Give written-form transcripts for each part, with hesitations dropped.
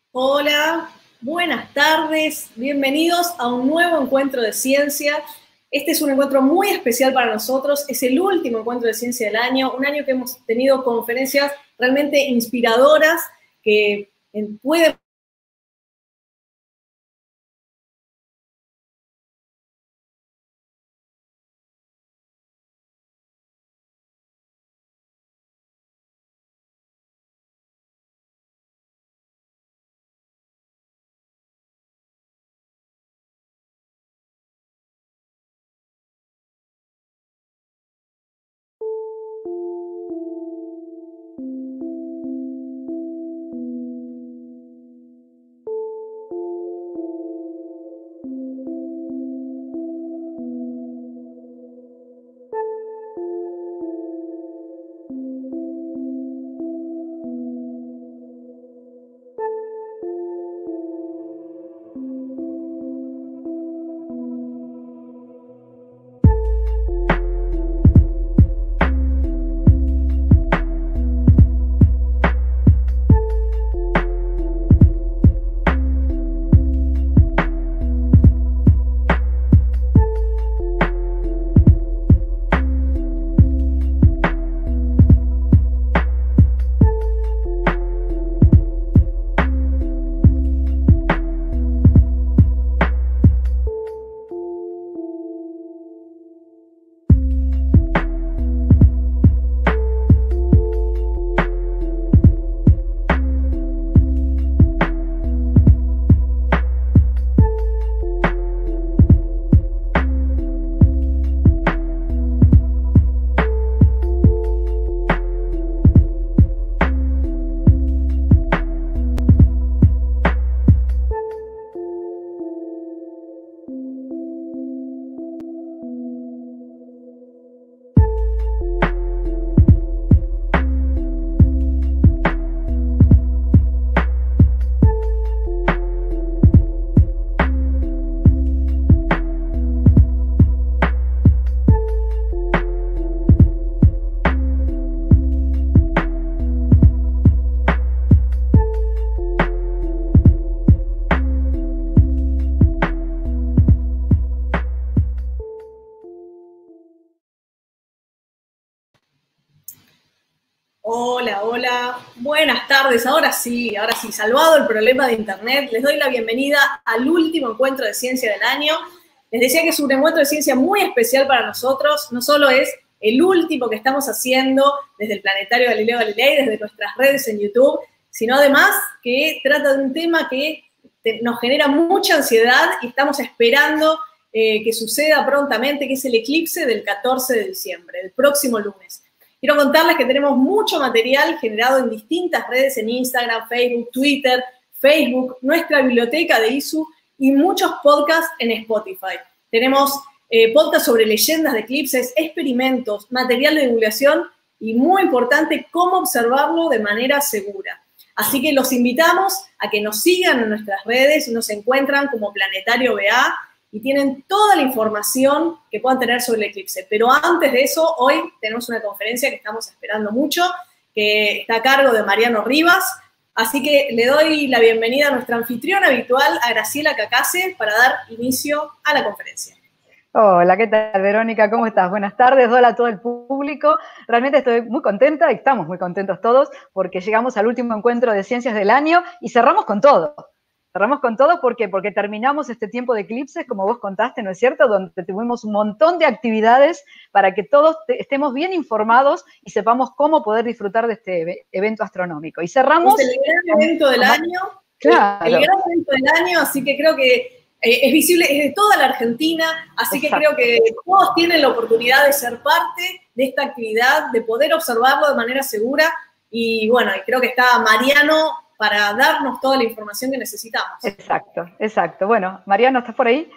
Hola, buenas tardes, bienvenidos a un nuevo encuentro de ciencia. Este es un encuentro muy especial para nosotros, es el último encuentro de ciencia del año, un año que hemos tenido conferencias realmente inspiradoras que pueden Hola, buenas tardes. Ahora sí, salvado el problema de internet, les doy la bienvenida al último encuentro de ciencia del año. Les decía que es un encuentro de ciencia muy especial para nosotros, no solo es el último que estamos haciendo desde el Planetario Galileo Galilei, desde nuestras redes en YouTube, sino además que trata de un tema que nos genera mucha ansiedad y estamos esperando que suceda prontamente, que es el eclipse del 14 de diciembre, el próximo lunes. Quiero contarles que tenemos mucho material generado en distintas redes, en Instagram, Facebook, Twitter, nuestra biblioteca de ISU y muchos podcasts en Spotify. Tenemos podcasts sobre leyendas de eclipses, experimentos, material de divulgación y, muy importante, cómo observarlo de manera segura. Así que los invitamos a que nos sigan en nuestras redes, nos encuentran como Planetario BA, y tienen toda la información que puedan tener sobre el eclipse. Pero antes de eso, hoy tenemos una conferencia que estamos esperando mucho, que está a cargo de Mariano Rivas. Así que le doy la bienvenida a nuestra anfitriona habitual, a Graciela Cacase, para dar inicio a la conferencia. Hola, ¿qué tal, Verónica? ¿Cómo estás? Buenas tardes, hola a todo el público. Realmente estoy muy contenta y estamos muy contentos todos porque llegamos al último encuentro de ciencias del año y cerramos con todo. Cerramos con todo porque terminamos este tiempo de eclipses, como vos contaste, ¿no es cierto? Donde tuvimos un montón de actividades para que todos estemos bien informados y sepamos cómo poder disfrutar de este evento astronómico. Y cerramos... Es el gran evento del año. Claro. El gran evento del año, así que creo que es visible, es de toda la Argentina, así Exacto. Que creo que todos tienen la oportunidad de ser parte de esta actividad, de poder observarlo de manera segura. Y bueno, creo que está Mariano para darnos toda la información que necesitamos. Exacto. Bueno, Mariano, ¿estás por ahí?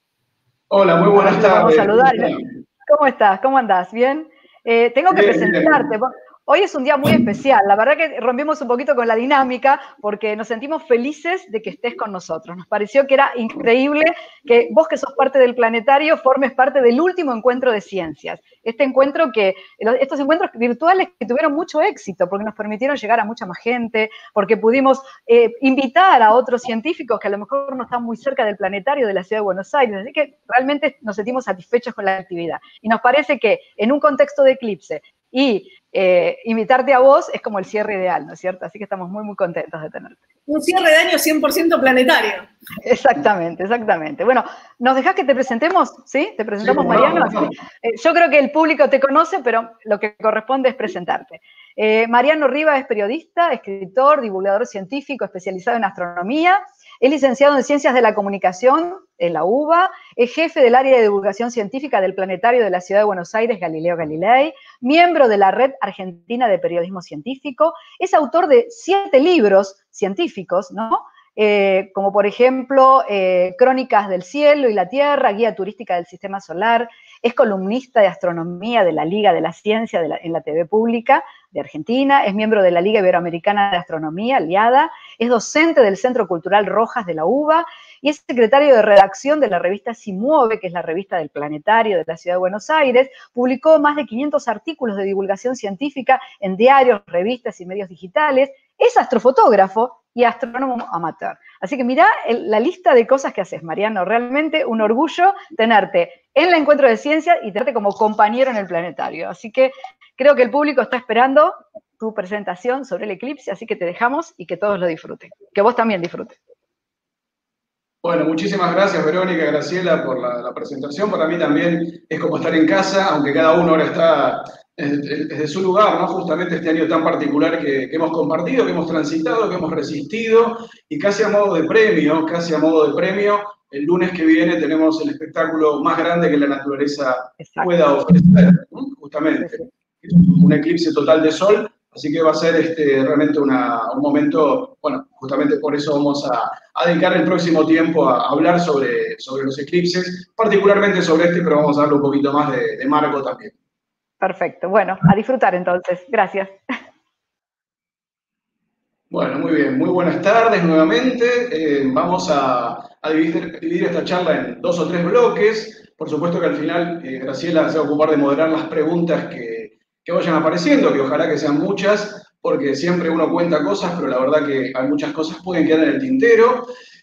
Hola, muy buenas tardes. Vamos a saludar. ¿Cómo estás? ¿Cómo andás? ¿Bien? Tengo que presentarte. Hoy es un día muy especial, la verdad que rompimos un poquito con la dinámica porque nos sentimos felices de que estés con nosotros. Nos pareció que era increíble que vos, que sos parte del planetario, formes parte del último encuentro de ciencias. Estos encuentros virtuales que tuvieron mucho éxito porque nos permitieron llegar a mucha más gente, porque pudimos invitar a otros científicos que a lo mejor no están muy cerca del planetario de la Ciudad de Buenos Aires, así que realmente nos sentimos satisfechos con la actividad. Y nos parece que en un contexto de eclipse y invitarte a vos es como el cierre ideal, ¿no es cierto? Así que estamos muy, muy contentos de tenerte. Un cierre de año 100% planetario. Exactamente, exactamente. Bueno, ¿nos dejás que te presentemos? ¿Sí? ¿Te presentamos, sí, Mariano? No. Yo creo que el público te conoce, pero lo que corresponde es presentarte. Mariano Riva es periodista, escritor, divulgador científico especializado en astronomía. Es licenciado en Ciencias de la Comunicación en la UBA, es jefe del área de divulgación científica del Planetario de la Ciudad de Buenos Aires, Galileo Galilei, miembro de la Red Argentina de Periodismo Científico, es autor de 7 libros científicos, ¿no? Como por ejemplo Crónicas del Cielo y la Tierra, Guía Turística del Sistema Solar, es columnista de astronomía de la Liga de la Ciencia en la TV Pública de Argentina, es miembro de la Liga Iberoamericana de Astronomía, aliada, es docente del Centro Cultural Rojas de la UBA y es secretario de redacción de la revista Si Mueve, que es la revista del Planetario de la Ciudad de Buenos Aires, publicó más de 500 artículos de divulgación científica en diarios, revistas y medios digitales, es astrofotógrafo y astrónomo amateur. Así que mirá la lista de cosas que haces, Mariano. Realmente un orgullo tenerte en el encuentro de ciencia y tenerte como compañero en el planetario. Así que creo que el público está esperando tu presentación sobre el eclipse, así que te dejamos y que todos lo disfruten. Que vos también disfrutes. Bueno, muchísimas gracias, Verónica, Graciela, por la presentación. Para mí también es como estar en casa, aunque cada uno ahora está desde su lugar, ¿no? Justamente este año tan particular que hemos compartido, que hemos transitado, que hemos resistido, y casi a modo de premio, el lunes que viene tenemos el espectáculo más grande que la naturaleza pueda ofrecer, ¿no? Justamente. Es un eclipse total de sol, así que va a ser realmente un momento, bueno, justamente por eso vamos a dedicar el próximo tiempo a hablar sobre los eclipses, particularmente sobre pero vamos a darle un poquito más de marco también. Perfecto, bueno, a disfrutar entonces. Gracias. Bueno, muy bien, muy buenas tardes nuevamente. Vamos a dividir esta charla en 2 o 3 bloques. Por supuesto que al final Graciela se va a ocupar de moderar las preguntas que vayan apareciendo, que ojalá que sean muchas, porque siempre uno cuenta cosas, pero la verdad que hay muchas cosas que pueden quedar en el tintero.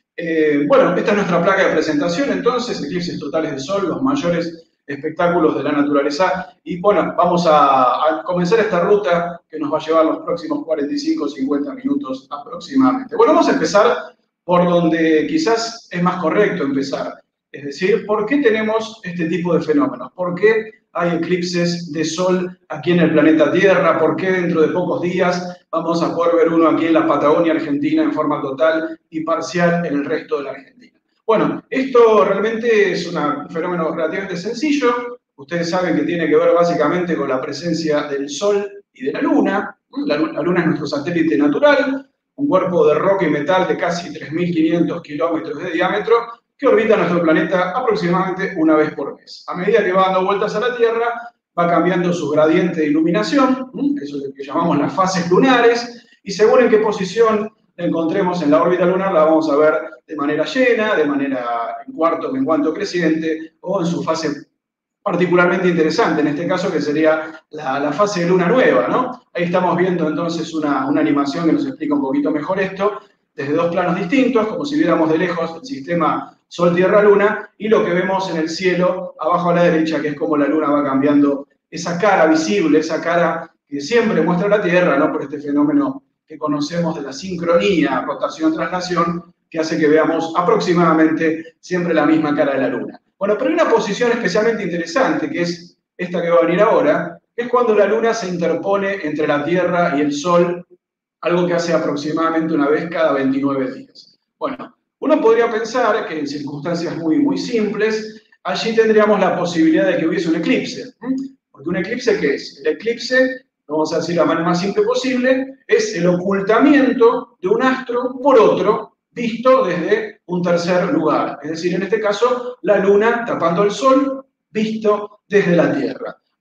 Bueno, esta es nuestra placa de presentación, entonces, eclipses totales de sol, los mayores espectáculos de la naturaleza. Y bueno, vamos a comenzar esta ruta que nos va a llevar los próximos 45 o 50 minutos aproximadamente. Bueno, vamos a empezar por donde quizás es más correcto empezar. Es decir, ¿por qué tenemos este tipo de fenómenos? ¿Por qué hay eclipses de sol aquí en el planeta Tierra? ¿Por qué dentro de pocos días vamos a poder ver uno aquí en la Patagonia Argentina en forma total y parcial en el resto de la Argentina? Bueno, esto realmente es un fenómeno relativamente sencillo. Ustedes saben que tiene que ver básicamente con la presencia del Sol y de la Luna. La Luna es nuestro satélite natural, un cuerpo de roca y metal de casi 3.500 kilómetros de diámetro que orbita nuestro planeta aproximadamente una vez por mes. A medida que va dando vueltas a la Tierra, va cambiando su gradiente de iluminación, eso es lo que llamamos las fases lunares, y según en qué posición la encontremos en la órbita lunar, la vamos a ver de manera llena, de manera en cuarto menguante creciente, o en su fase particularmente interesante, en este caso que sería la fase de luna nueva, ¿no? Ahí estamos viendo entonces una animación que nos explica un poquito mejor esto, desde 2 planos distintos, como si viéramos de lejos el sistema Sol-Tierra-Luna, y lo que vemos en el cielo, abajo a la derecha, que es como la Luna va cambiando esa cara visible, esa cara que siempre muestra la Tierra, ¿no? Por este fenómeno que conocemos de la sincronía, rotación-traslación, que hace que veamos aproximadamente siempre la misma cara de la Luna. Bueno, pero hay una posición especialmente interesante, que es esta que va a venir ahora, que es cuando la Luna se interpone entre la Tierra y el Sol, algo que hace aproximadamente una vez cada 29 días. Bueno, uno podría pensar que en circunstancias muy, muy simples, allí tendríamos la posibilidad de que hubiese un eclipse. Porque un eclipse, ¿qué es? El eclipse, vamos a decir de la manera más simple posible, es el ocultamiento de un astro por otro, visto desde un tercer lugar. Es decir, en este caso, la Luna tapando el Sol, visto desde la Tierra.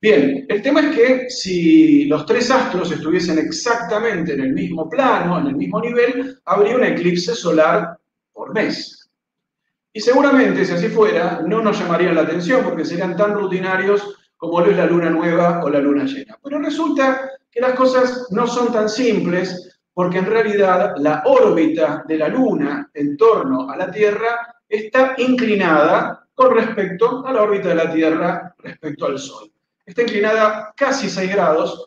Bien, el tema es que si los tres astros estuviesen exactamente en el mismo plano, en el mismo nivel, habría un eclipse solar por mes. Y seguramente, si así fuera, no nos llamarían la atención porque serían tan rutinarios como lo es la luna nueva o la luna llena. Pero resulta que las cosas no son tan simples porque en realidad la órbita de la luna en torno a la Tierra está inclinada con respecto a la órbita de la Tierra respecto al Sol. Está inclinada casi 6 grados,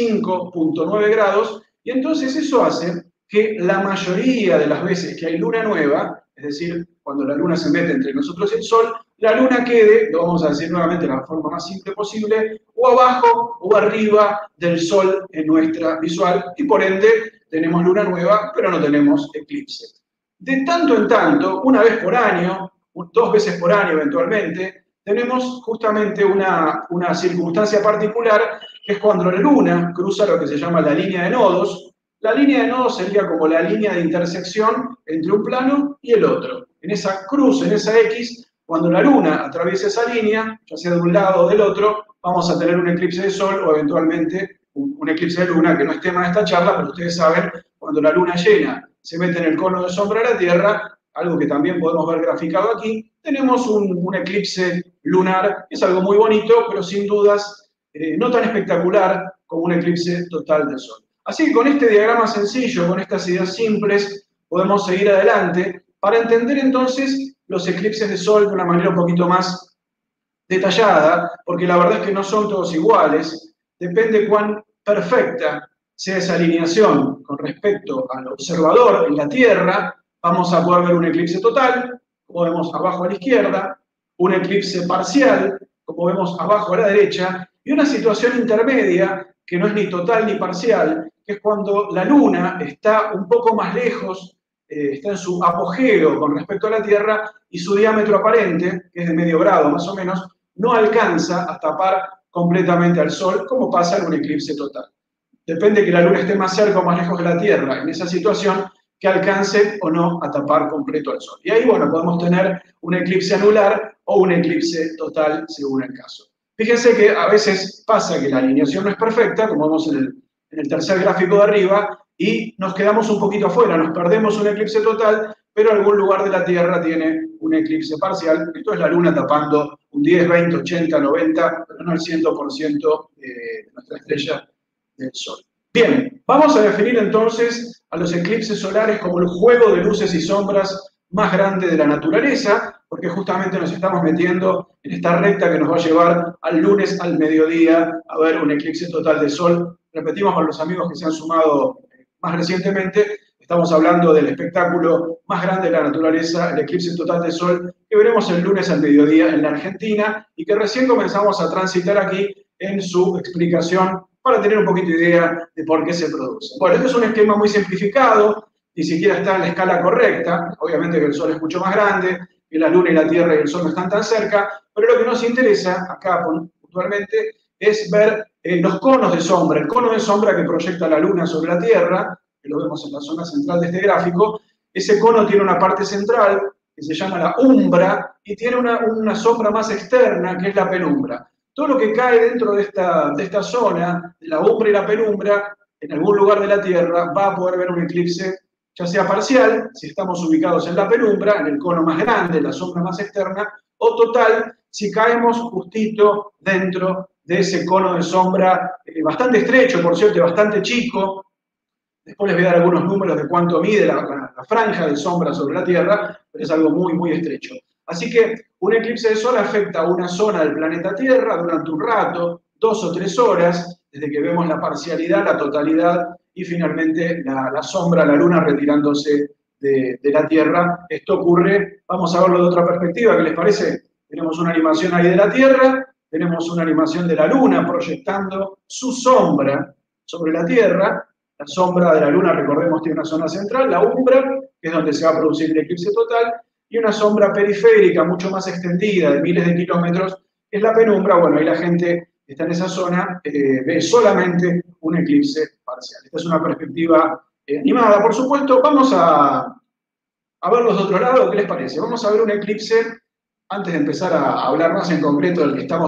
5,9 grados, y entonces eso hace que la mayoría de las veces que hay luna nueva, es decir, cuando la luna se mete entre nosotros y el Sol, la luna quede, lo vamos a decir nuevamente de la forma más simple posible, o abajo o arriba del Sol en nuestra visual, y por ende tenemos luna nueva, pero no tenemos eclipse. De tanto en tanto, una vez por año, 2 veces por año eventualmente, tenemos justamente una circunstancia particular, que es cuando la luna cruza lo que se llama la línea de nodos. La línea de nodos sería como la línea de intersección entre un plano y el otro. En esa cruz, en esa X, cuando la luna atraviesa esa línea, ya sea de un lado o del otro, vamos a tener un eclipse de sol o eventualmente un eclipse de luna, que no es tema de esta charla, pero ustedes saben, cuando la luna llena se mete en el cono de sombra de la Tierra, algo que también podemos ver graficado aquí, tenemos un eclipse lunar, es algo muy bonito, pero sin dudas no tan espectacular como un eclipse total del Sol. Así que con este diagrama sencillo, con estas ideas simples, podemos seguir adelante para entender entonces los eclipses de Sol de una manera un poquito más detallada, porque la verdad es que no son todos iguales, depende cuán perfecta sea esa alineación con respecto al observador en la Tierra. Vamos a poder ver un eclipse total, como vemos abajo a la izquierda, un eclipse parcial, como vemos abajo a la derecha, y una situación intermedia, que no es ni total ni parcial, que es cuando la Luna está un poco más lejos, está en su apogeo con respecto a la Tierra, y su diámetro aparente, que es de medio grado más o menos, no alcanza a tapar completamente al Sol, como pasa en un eclipse total. Depende que la Luna esté más cerca o más lejos de la Tierra en esa situación, que alcance o no a tapar completo al Sol. Y ahí, bueno, podemos tener un eclipse anular o un eclipse total, según el caso. Fíjense que a veces pasa que la alineación no es perfecta, como vemos en el tercer gráfico de arriba, y nos quedamos un poquito afuera, nos perdemos un eclipse total, pero algún lugar de la Tierra tiene un eclipse parcial. Esto es la Luna tapando un 10, 20, 80, 90, pero no el 100% de nuestra estrella del Sol. Bien, vamos a definir entonces a los eclipses solares como el juego de luces y sombras más grande de la naturaleza, porque justamente nos estamos metiendo en esta recta que nos va a llevar al lunes al mediodía a ver un eclipse total de Sol. Repetimos para los amigos que se han sumado más recientemente, estamos hablando del espectáculo más grande de la naturaleza, el eclipse total de Sol, que veremos el lunes al mediodía en la Argentina y que recién comenzamos a transitar aquí en su explicación para tener un poquito de idea de por qué se produce. Bueno, este es un esquema muy simplificado, ni siquiera está en la escala correcta, obviamente que el Sol es mucho más grande, que la Luna y la Tierra y el Sol no están tan cerca, pero lo que nos interesa acá puntualmente es ver los conos de sombra, el cono de sombra que proyecta la Luna sobre la Tierra, que lo vemos en la zona central de este gráfico. Ese cono tiene una parte central que se llama la umbra y tiene una sombra más externa que es la penumbra. Todo lo que cae dentro de esta zona, de la umbra y la penumbra, en algún lugar de la Tierra, va a poder ver un eclipse, ya sea parcial, si estamos ubicados en la penumbra, en el cono más grande, la sombra más externa, o total, si caemos justito dentro de ese cono de sombra bastante estrecho, por cierto, y bastante chico. Después les voy a dar algunos números de cuánto mide la franja de sombra sobre la Tierra, pero es algo muy, muy estrecho. Así que un eclipse de Sol afecta a una zona del planeta Tierra durante un rato, 2 o 3 horas, desde que vemos la parcialidad, la totalidad y finalmente la sombra, la Luna retirándose de la Tierra. Esto ocurre, vamos a verlo de otra perspectiva, ¿qué les parece? Tenemos una animación ahí de la Tierra, tenemos una animación de la Luna proyectando su sombra sobre la Tierra. La sombra de la Luna, recordemos, tiene una zona central, la umbra, que es donde se va a producir el eclipse total, y una sombra periférica mucho más extendida, de miles de kilómetros, que es la penumbra. Bueno, ahí la gente que está en esa zona ve solamente un eclipse parcial. Esta es una perspectiva animada, por supuesto. Vamos a verlos de otro lado, ¿qué les parece? Vamos a ver un eclipse, antes de empezar a hablar más en concreto del que estamos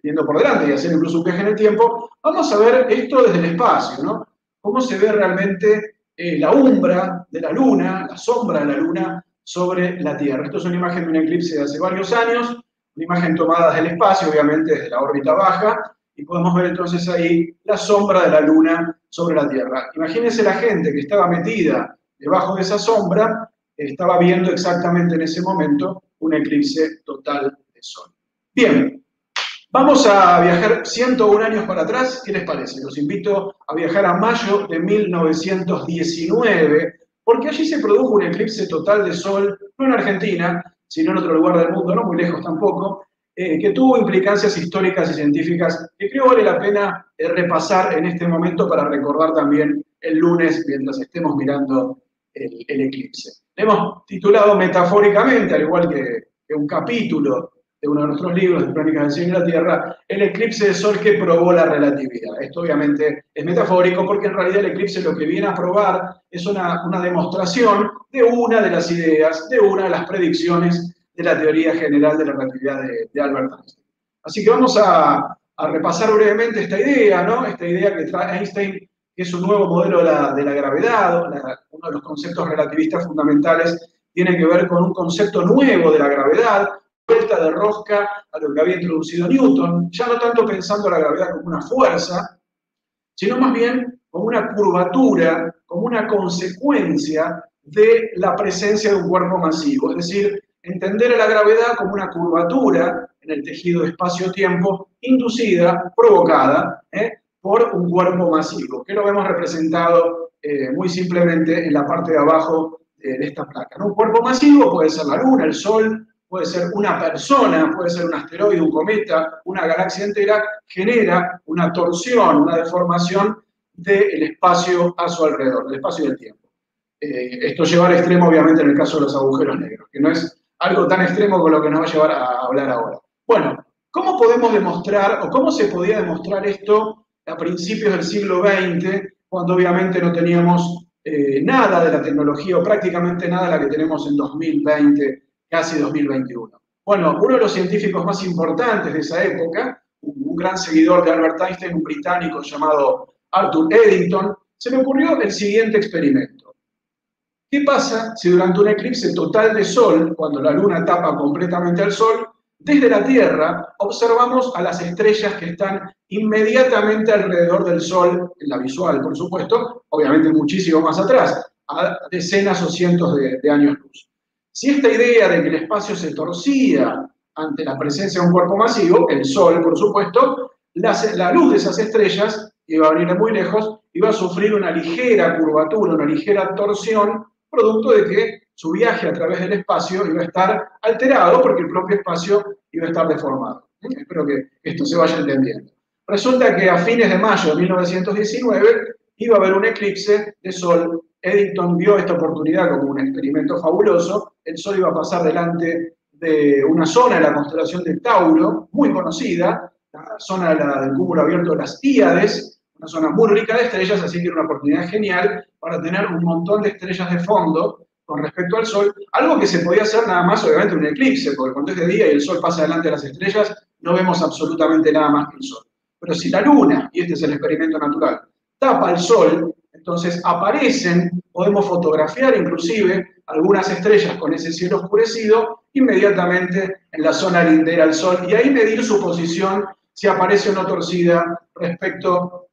teniendo por delante y hacer incluso un viaje en el tiempo, vamos a ver esto desde el espacio, ¿no? Cómo se ve realmente la umbra de la Luna, la sombra de la Luna sobre la Tierra. Esto es una imagen de un eclipse de hace varios años, una imagen tomada desde el espacio, obviamente desde la órbita baja, y podemos ver entonces ahí la sombra de la Luna sobre la Tierra. Imagínense la gente que estaba metida debajo de esa sombra, estaba viendo exactamente en ese momento un eclipse total de Sol. Bien, vamos a viajar 101 años para atrás, ¿qué les parece? Los invito a viajar a mayo de 1919, porque allí se produjo un eclipse total de Sol, no en Argentina, sino en otro lugar del mundo, no muy lejos tampoco, que tuvo implicancias históricas y científicas que creo vale la pena repasar en este momento para recordar también el lunes mientras estemos mirando el eclipse. Hemos titulado metafóricamente, al igual que un capítulo de uno de nuestros libros, de Crónicas del Cielo y la Tierra, el eclipse de Sol que probó la relatividad. Esto obviamente es metafórico porque en realidad el eclipse lo que viene a probar es una demostración de una de las ideas, de una de las predicciones de la teoría general de la relatividad de Albert Einstein. Así que vamos a repasar brevemente esta idea, ¿no? Esta idea que trae Einstein, que es un nuevo modelo de la gravedad, uno de los conceptos relativistas fundamentales tiene que ver con un concepto nuevo de la gravedad, vuelta de rosca a lo que había introducido Newton, ya no tanto pensando la gravedad como una fuerza, sino más bien como una curvatura, como una consecuencia de la presencia de un cuerpo masivo, es decir, entender a la gravedad como una curvatura en el tejido de espacio-tiempo inducida, provocada, por un cuerpo masivo, que lo vemos representado muy simplemente en la parte de abajo de esta placa, ¿no? Un cuerpo masivo puede ser la Luna, el Sol, puede ser una persona, puede ser un asteroide, un cometa, una galaxia entera, genera una torsión, una deformación del espacio a su alrededor, del espacio y del tiempo. Esto lleva al extremo, obviamente, en el caso de los agujeros negros, que no es algo tan extremo como lo que nos va a llevar a hablar ahora. Bueno, ¿cómo podemos demostrar, o cómo se podía demostrar esto a principios del siglo XX, cuando obviamente no teníamos nada de la tecnología, o prácticamente nada de la que tenemos en 2020, casi 2021? Bueno, uno de los científicos más importantes de esa época, un gran seguidor de Albert Einstein, un británico llamado Arthur Eddington, se le ocurrió el siguiente experimento. ¿Qué pasa si durante un eclipse total de Sol, cuando la Luna tapa completamente al Sol, desde la Tierra observamos a las estrellas que están inmediatamente alrededor del Sol, en la visual, por supuesto, obviamente muchísimo más atrás, a decenas o cientos de años luz? Si esta idea de que el espacio se torcía ante la presencia de un cuerpo masivo, el Sol, por supuesto, la luz de esas estrellas, que iba a venir de muy lejos, iba a sufrir una ligera curvatura, una ligera torsión, producto de que su viaje a través del espacio iba a estar alterado porque el propio espacio iba a estar deformado. Espero que esto se vaya entendiendo. Resulta que a fines de mayo de 1919 iba a haber un eclipse de Sol. Eddington vio esta oportunidad como un experimento fabuloso. El Sol iba a pasar delante de una zona de la constelación de Tauro, muy conocida, la zona del cúmulo abierto de las Híades, una zona muy rica de estrellas, así que era una oportunidad genial para tener un montón de estrellas de fondo con respecto al Sol, algo que se podía hacer nada más obviamente en un eclipse, porque cuando es de día y el Sol pasa delante de las estrellas, no vemos absolutamente nada más que el Sol. Pero si la Luna, y este es el experimento natural, tapa el Sol, entonces aparecen, podemos fotografiar inclusive algunas estrellas con ese cielo oscurecido inmediatamente en la zona lindera al Sol, y ahí medir su posición, si aparece o no torcida respecto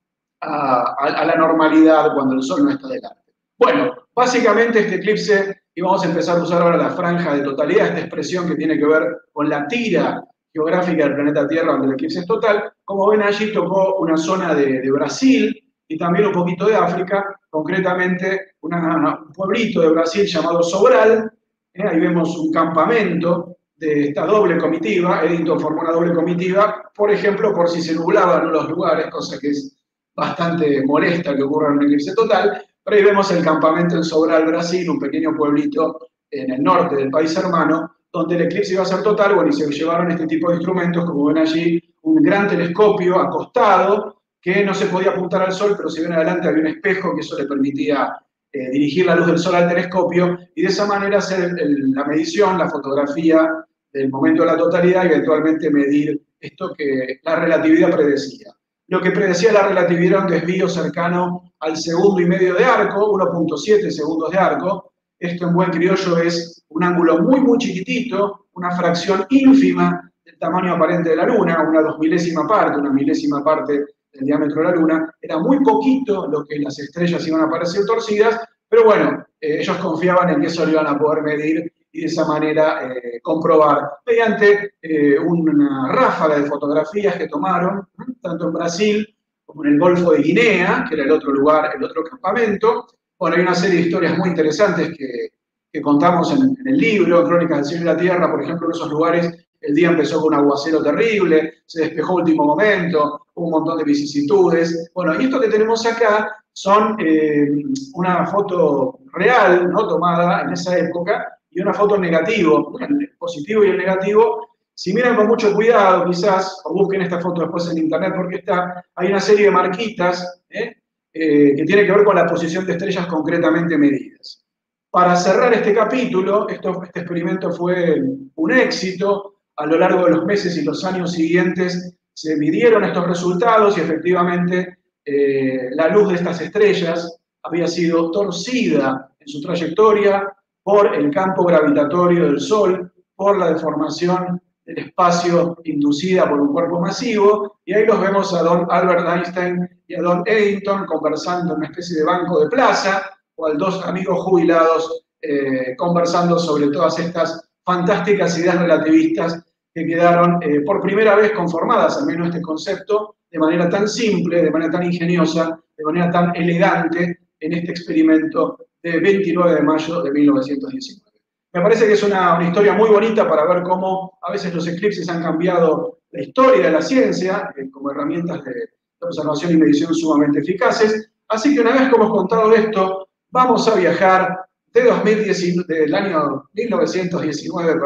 a la normalidad cuando el Sol no está delante. Bueno, básicamente este eclipse, y vamos a empezar a usar ahora la franja de totalidad, esta expresión que tiene que ver con la tira geográfica del planeta Tierra donde el eclipse es total, como ven allí tocó una zona de Brasil y también un poquito de África, concretamente un pueblito de Brasil llamado Sobral. Ahí vemos un campamento de esta doble comitiva. Eddington formó una doble comitiva, por ejemplo, por si se nublaban los lugares, cosa que es bastante molesta que ocurra en un eclipse total. Pero ahí vemos el campamento en Sobral, Brasil, un pequeño pueblito en el norte del país hermano, donde el eclipse iba a ser total. Bueno, y se llevaron este tipo de instrumentos, como ven allí, un gran telescopio acostado, que no se podía apuntar al Sol, pero si ven adelante había un espejo que eso le permitía dirigir la luz del Sol al telescopio, y de esa manera hacer la medición, la fotografía del momento de la totalidad, y eventualmente medir esto que la relatividad predecía. Lo que predecía la relatividad era un desvío cercano al segundo y medio de arco, 1.7 segundos de arco. Esto en buen criollo es un ángulo muy, muy chiquitito, una fracción ínfima del tamaño aparente de la Luna, una 2.000ª parte, una 1.000ª parte del diámetro de la Luna. Era muy poquito lo que las estrellas iban a aparecer torcidas, pero bueno, ellos confiaban en que eso lo iban a poder medir y de esa manera comprobar mediante una ráfaga de fotografías que tomaron, tanto en Brasil como en el Golfo de Guinea, que era el otro lugar, el otro campamento. Bueno, hay una serie de historias muy interesantes que contamos en el libro, Crónicas del Cielo y la Tierra. Por ejemplo, en esos lugares el día empezó con un aguacero terrible, se despejó a último momento, hubo un montón de vicisitudes. Bueno, y esto que tenemos acá son una foto real, ¿no?, tomada en esa época, y una foto negativo, el positivo y el negativo. Si miran con mucho cuidado, quizás, o busquen esta foto después en internet porque hay una serie de marquitas que tiene que ver con la posición de estrellas concretamente medidas. Para cerrar este capítulo, este experimento fue un éxito. A lo largo de los meses y los años siguientes se midieron estos resultados y efectivamente la luz de estas estrellas había sido torcida en su trayectoria por el campo gravitatorio del Sol, por la deformación del espacio inducida por un cuerpo masivo, y ahí los vemos a don Albert Einstein y a don Eddington conversando en una especie de banco de plaza, o a dos amigos jubilados conversando sobre todas estas fantásticas ideas relativistas que quedaron por primera vez conformadas, al menos este concepto, de manera tan simple, de manera tan ingeniosa, de manera tan elegante en este experimento de 29 de mayo de 1919. Me parece que es una historia muy bonita para ver cómo a veces los eclipses han cambiado la historia de la ciencia como herramientas de observación y medición sumamente eficaces. Así que una vez que hemos contado esto, vamos a viajar del año 1919,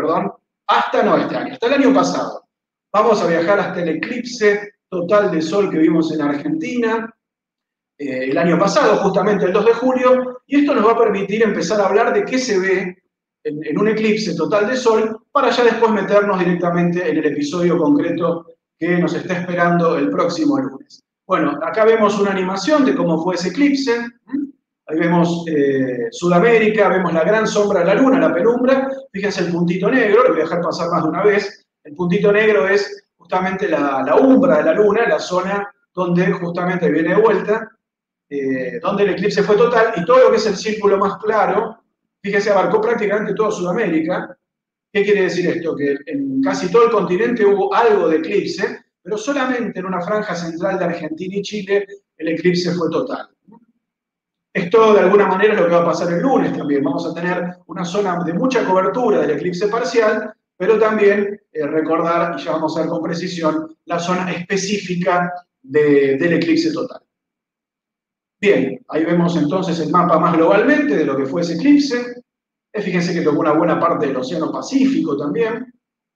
hasta el año pasado. Vamos a viajar hasta el eclipse total de Sol que vimos en Argentina el año pasado, justamente el 2 de julio, y esto nos va a permitir empezar a hablar de qué se ve en un eclipse total de Sol, para ya después meternos directamente en el episodio concreto que nos está esperando el próximo lunes. Bueno, acá vemos una animación de cómo fue ese eclipse. Ahí vemos Sudamérica, vemos la gran sombra de la Luna, la penumbra. Fíjense el puntito negro, lo voy a dejar pasar más de una vez. El puntito negro es justamente la umbra de la Luna, la zona donde justamente viene de vuelta, donde el eclipse fue total, y todo lo que es el círculo más claro, fíjense, abarcó prácticamente toda Sudamérica. ¿Qué quiere decir esto? Que en casi todo el continente hubo algo de eclipse, pero solamente en una franja central de Argentina y Chile el eclipse fue total. Esto de alguna manera es lo que va a pasar el lunes también. Vamos a tener una zona de mucha cobertura del eclipse parcial, pero también recordar, y ya vamos a ver con precisión, la zona específica del eclipse total. Bien, ahí vemos entonces el mapa más globalmente de lo que fue ese eclipse. Fíjense que tocó una buena parte del Océano Pacífico también.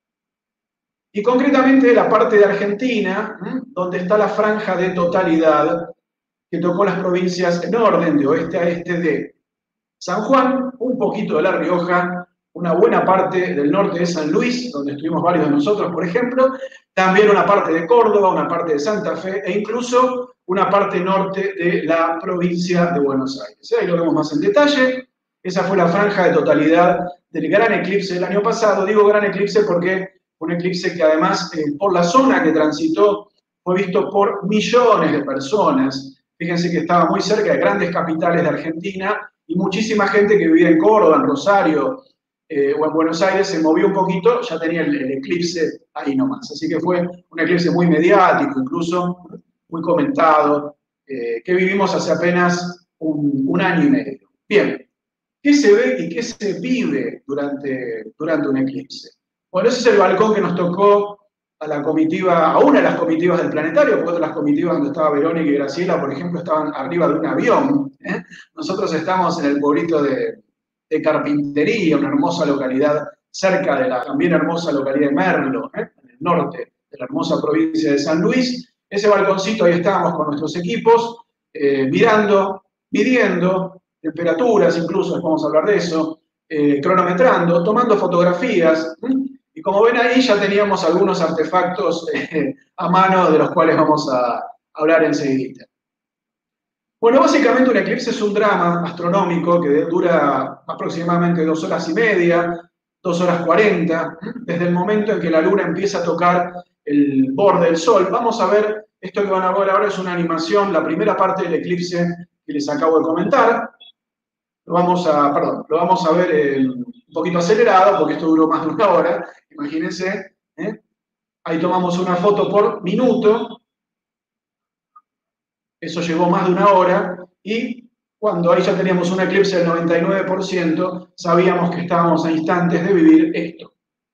Y concretamente la parte de Argentina, donde está la franja de totalidad, que tocó las provincias en orden de oeste a este de San Juan, un poquito de La Rioja, una buena parte del norte de San Luis, donde estuvimos varios de nosotros, por ejemplo, también una parte de Córdoba, una parte de Santa Fe, e incluso una parte norte de la provincia de Buenos Aires. Ahí lo vemos más en detalle. Esa fue la franja de totalidad del gran eclipse del año pasado. Digo gran eclipse porque un eclipse que además, por la zona que transitó, fue visto por millones de personas. Fíjense que estaba muy cerca de grandes capitales de Argentina y muchísima gente que vivía en Córdoba, en Rosario o en Buenos Aires se movió un poquito, ya tenía el eclipse ahí nomás. Así que fue un eclipse muy mediático, incluso muy comentado, que vivimos hace apenas un año y medio. Bien, ¿qué se ve y qué se vive durante un eclipse? Bueno, ese es el balcón que nos tocó a la comitiva, a una de las comitivas del planetario, porque otras comitivas donde estaba Verónica y Graciela, por ejemplo, estaban arriba de un avión. Nosotros estamos en el pueblito de Carpintería, una hermosa localidad cerca de la también hermosa localidad de Merlo, en el norte de la hermosa provincia de San Luis. Ese balconcito, ahí estábamos con nuestros equipos, mirando, midiendo temperaturas, incluso, después vamos a hablar de eso, cronometrando, tomando fotografías. Y como ven ahí, ya teníamos algunos artefactos a mano de los cuales vamos a hablar enseguida. Bueno, básicamente un eclipse es un drama astronómico que dura aproximadamente 2 horas y media, 2 horas 40, desde el momento en que la Luna empieza a tocar el borde del Sol. Vamos a ver, esto que van a ver ahora es una animación, la primera parte del eclipse que les acabo de comentar. Lo vamos a ver un poquito acelerado, porque esto duró más de 1 hora, imagínense. Ahí tomamos una foto por minuto. Eso llevó más de 1 hora, y cuando ahí ya teníamos un eclipse del 99%, sabíamos que estábamos a instantes de vivir esto.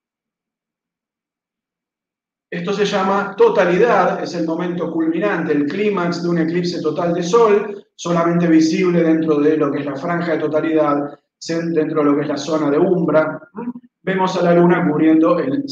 Esto se llama totalidad, es el momento culminante, el clímax de un eclipse total de Sol, solamente visible dentro de lo que es la franja de totalidad, dentro de lo que es la zona de umbra. Vemos a la Luna cubriendo el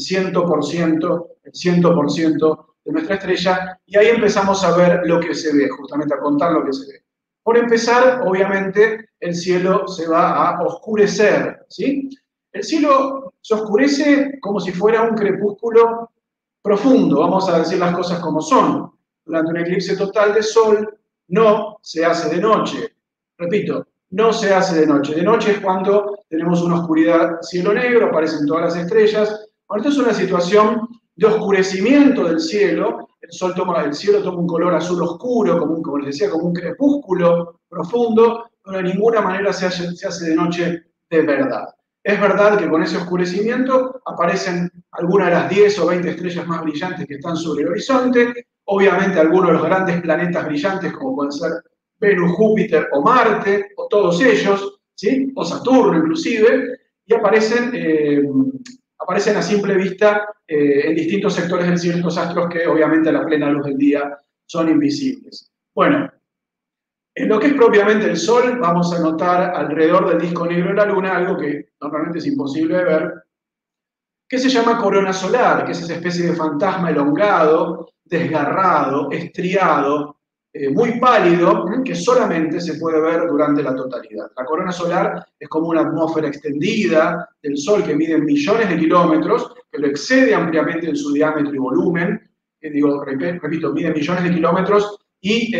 100% de nuestra estrella, y ahí empezamos a ver lo que se ve, justamente a contar lo que se ve. Por empezar, obviamente, el cielo se va a oscurecer, ¿sí? El cielo se oscurece como si fuera un crepúsculo profundo, vamos a decir las cosas como son. Durante un eclipse total de Sol no se hace de noche. Repito, no se hace de noche. De noche es cuando tenemos una oscuridad, cielo negro, aparecen todas las estrellas. Ahora, esto es una situación de oscurecimiento del cielo. El cielo toma un color azul oscuro, como les decía, como un crepúsculo profundo, pero de ninguna manera se hace de noche de verdad. Es verdad que con ese oscurecimiento aparecen algunas de las 10 o 20 estrellas más brillantes que están sobre el horizonte, obviamente algunos de los grandes planetas brillantes, como pueden ser Venus, Júpiter o Marte, o todos ellos, ¿sí? O Saturno inclusive, y aparecen a simple vista en distintos sectores del cielo estos astros que obviamente a la plena luz del día son invisibles. Bueno, en lo que es propiamente el Sol, vamos a notar alrededor del disco negro de la Luna algo que normalmente es imposible de ver, que se llama corona solar, que es esa especie de fantasma elongado, desgarrado, estriado, muy pálido, que solamente se puede ver durante la totalidad. La corona solar es como una atmósfera extendida del Sol que mide millones de kilómetros, que lo excede ampliamente en su diámetro y volumen, repito, mide millones de kilómetros, y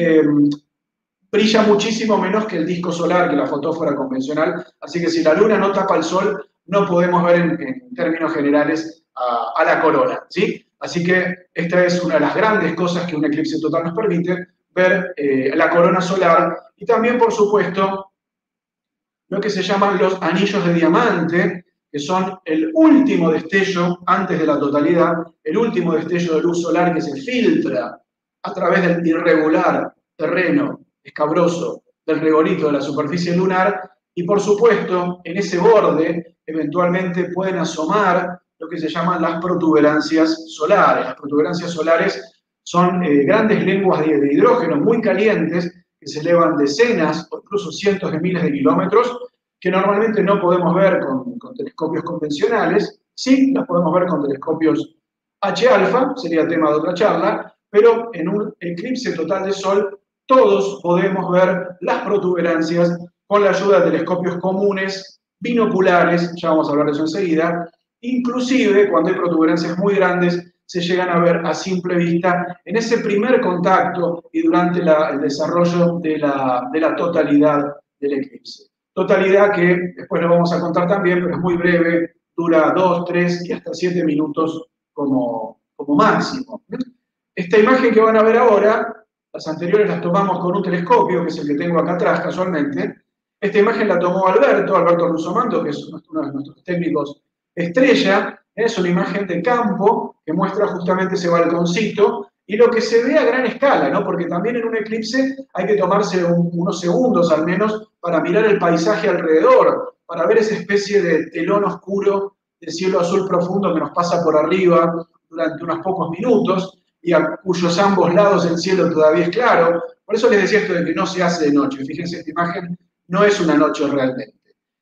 brilla muchísimo menos que el disco solar, que la fotófora convencional, así que si la Luna no tapa el Sol, no podemos ver en términos generales a la corona, ¿sí? Así que esta es una de las grandes cosas que un eclipse total nos permite, ver la corona solar, y también, por supuesto, lo que se llaman los anillos de diamante, que son el último destello antes de la totalidad, el último destello de luz solar que se filtra a través del irregular terreno escabroso del regolito de la superficie lunar, y por supuesto, en ese borde eventualmente pueden asomar lo que se llaman las protuberancias solares. Las protuberancias solares son grandes lenguas de hidrógeno muy calientes que se elevan decenas o incluso cientos de miles de kilómetros, que normalmente no podemos ver con telescopios convencionales. Sí, las podemos ver con telescopios H-alfa, sería tema de otra charla, pero en un eclipse total de Sol todos podemos ver las protuberancias con la ayuda de telescopios comunes, binoculares, ya vamos a hablar de eso enseguida. Inclusive, cuando hay protuberancias muy grandes, se llegan a ver a simple vista en ese primer contacto y durante el desarrollo de la totalidad del eclipse. Totalidad que después lo vamos a contar también, pero es muy breve, dura 2, 3 y hasta 7 minutos como máximo. Esta imagen que van a ver ahora, las anteriores las tomamos con un telescopio, que es el que tengo acá atrás casualmente. Esta imagen la tomó Alberto Russomando, que es uno de nuestros técnicos estrella. Es una imagen de campo que muestra justamente ese balconcito y lo que se ve a gran escala, ¿no? Porque también en un eclipse hay que tomarse unos segundos al menos para mirar el paisaje alrededor, para ver esa especie de telón oscuro de cielo azul profundo que nos pasa por arriba durante unos pocos minutos y a cuyos ambos lados el cielo todavía es claro. Por eso les decía esto de que no se hace de noche. Fíjense, esta imagen no es una noche realmente.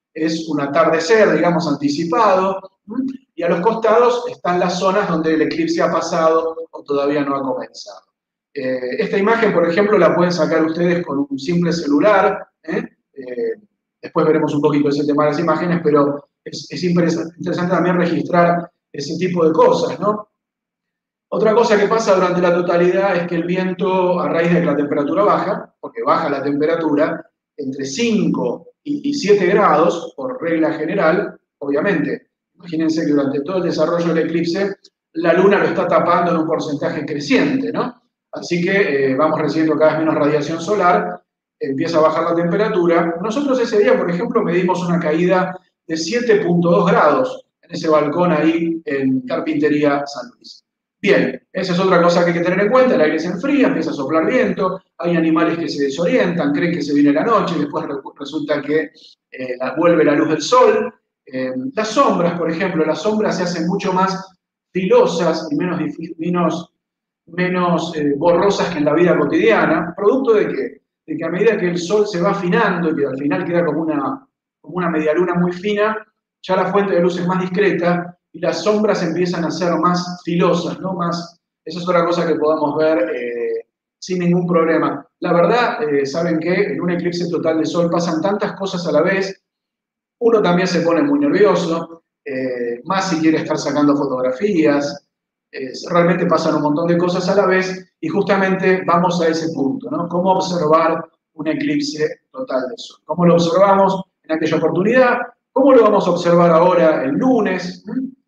Es un atardecer, digamos, anticipado, y a los costados están las zonas donde el eclipse ha pasado o todavía no ha comenzado. Esta imagen, por ejemplo, la pueden sacar ustedes con un simple celular. Después veremos un poquito ese tema de las imágenes, pero es interesante también registrar ese tipo de cosas, ¿no? Otra cosa que pasa durante la totalidad es que el viento, a raíz de que la temperatura baja, porque baja la temperatura, entre 5 y 7 grados, por regla general, obviamente, imagínense que durante todo el desarrollo del eclipse, la luna lo está tapando en un porcentaje creciente, ¿no? Así que vamos recibiendo cada vez menos radiación solar, empieza a bajar la temperatura. Nosotros ese día, por ejemplo, medimos una caída de 7,2 grados en ese balcón ahí en Carpintería San Luis. Bien, esa es otra cosa que hay que tener en cuenta, el aire se enfría, empieza a soplar viento, hay animales que se desorientan, creen que se viene la noche, después resulta que vuelve la luz del sol. Las sombras, por ejemplo, las sombras se hacen mucho más filosas y menos borrosas que en la vida cotidiana, producto de qué? De que a medida que el sol se va afinando y que al final queda como una medialuna muy fina, ya la fuente de luz es más discreta y las sombras empiezan a ser más filosas, ¿no? Esa es otra cosa que podamos ver sin ningún problema. La verdad, ¿saben qué? En un eclipse total de sol pasan tantas cosas a la vez, uno también se pone muy nervioso, más si quiere estar sacando fotografías, realmente pasan un montón de cosas a la vez y justamente vamos a ese punto, ¿no? ¿Cómo observar un eclipse total de sol? ¿Cómo lo observamos en aquella oportunidad? ¿Cómo lo vamos a observar ahora el lunes?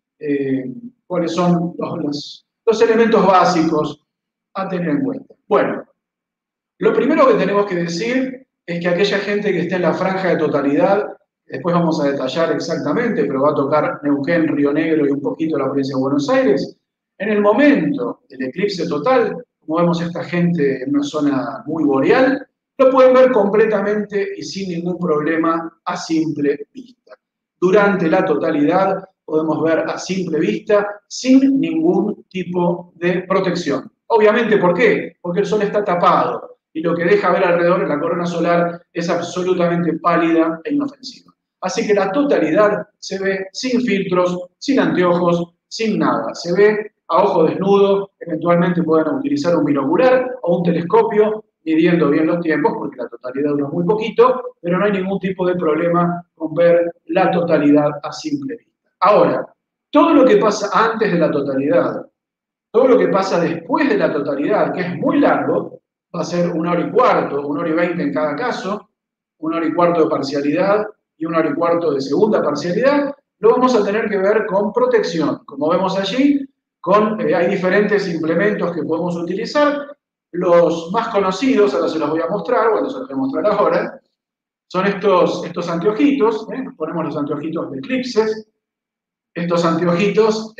¿Cuáles son los elementos básicos a tener en cuenta? Bueno, lo primero que tenemos que decir es que aquella gente que esté en la franja de totalidad, después vamos a detallar exactamente, pero va a tocar Neuquén, Río Negro y un poquito la provincia de Buenos Aires, en el momento del eclipse total, como vemos esta gente en una zona muy boreal, lo pueden ver completamente y sin ningún problema a simple vista. Durante la totalidad podemos ver a simple vista sin ningún tipo de protección. Obviamente, ¿por qué? Porque el sol está tapado y lo que deja ver alrededor en la corona solar es absolutamente pálida e inofensiva. Así que la totalidad se ve sin filtros, sin anteojos, sin nada. Se ve a ojo desnudo, eventualmente pueden utilizar un binocular o un telescopio midiendo bien los tiempos, porque la totalidad dura muy poquito, pero no hay ningún tipo de problema con ver la totalidad a simple vista. Ahora, todo lo que pasa antes de la totalidad, todo lo que pasa después de la totalidad, que es muy largo, va a ser 1 hora y cuarto, 1 hora y 20 en cada caso, 1 hora y cuarto de parcialidad y 1 hora y cuarto de segunda parcialidad, lo vamos a tener que ver con protección. Como vemos allí, hay diferentes implementos que podemos utilizar. Los más conocidos, ahora se los voy a mostrar, bueno, se los voy a mostrar ahora, son estos anteojitos, nos ponemos los anteojitos de eclipses. Estos anteojitos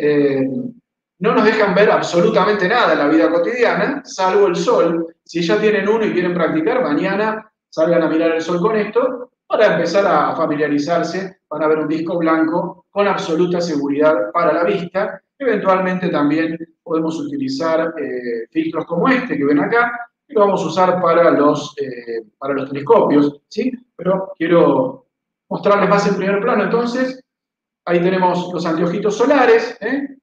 no nos dejan ver absolutamente nada en la vida cotidiana, salvo el sol. Si ya tienen uno y quieren practicar, mañana salgan a mirar el sol con esto, para empezar a familiarizarse, van a ver un disco blanco con absoluta seguridad para la vista. Eventualmente también podemos utilizar filtros como este que ven acá, que lo vamos a usar para los telescopios, ¿sí? Pero quiero mostrarles más en primer plano. Entonces, ahí tenemos los anteojitos solares,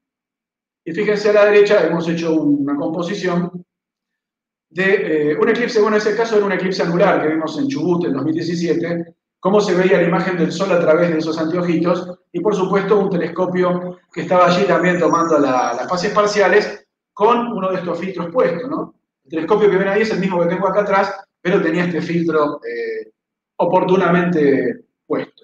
y fíjense a la derecha, hemos hecho una composición de un eclipse, bueno, en ese caso era un eclipse anular que vimos en Chubut en 2017, cómo se veía la imagen del sol a través de esos anteojitos, y por supuesto un telescopio que estaba allí también tomando las fases parciales con uno de estos filtros puestos, ¿no? El telescopio que ven ahí es el mismo que tengo acá atrás, pero tenía este filtro oportunamente puesto.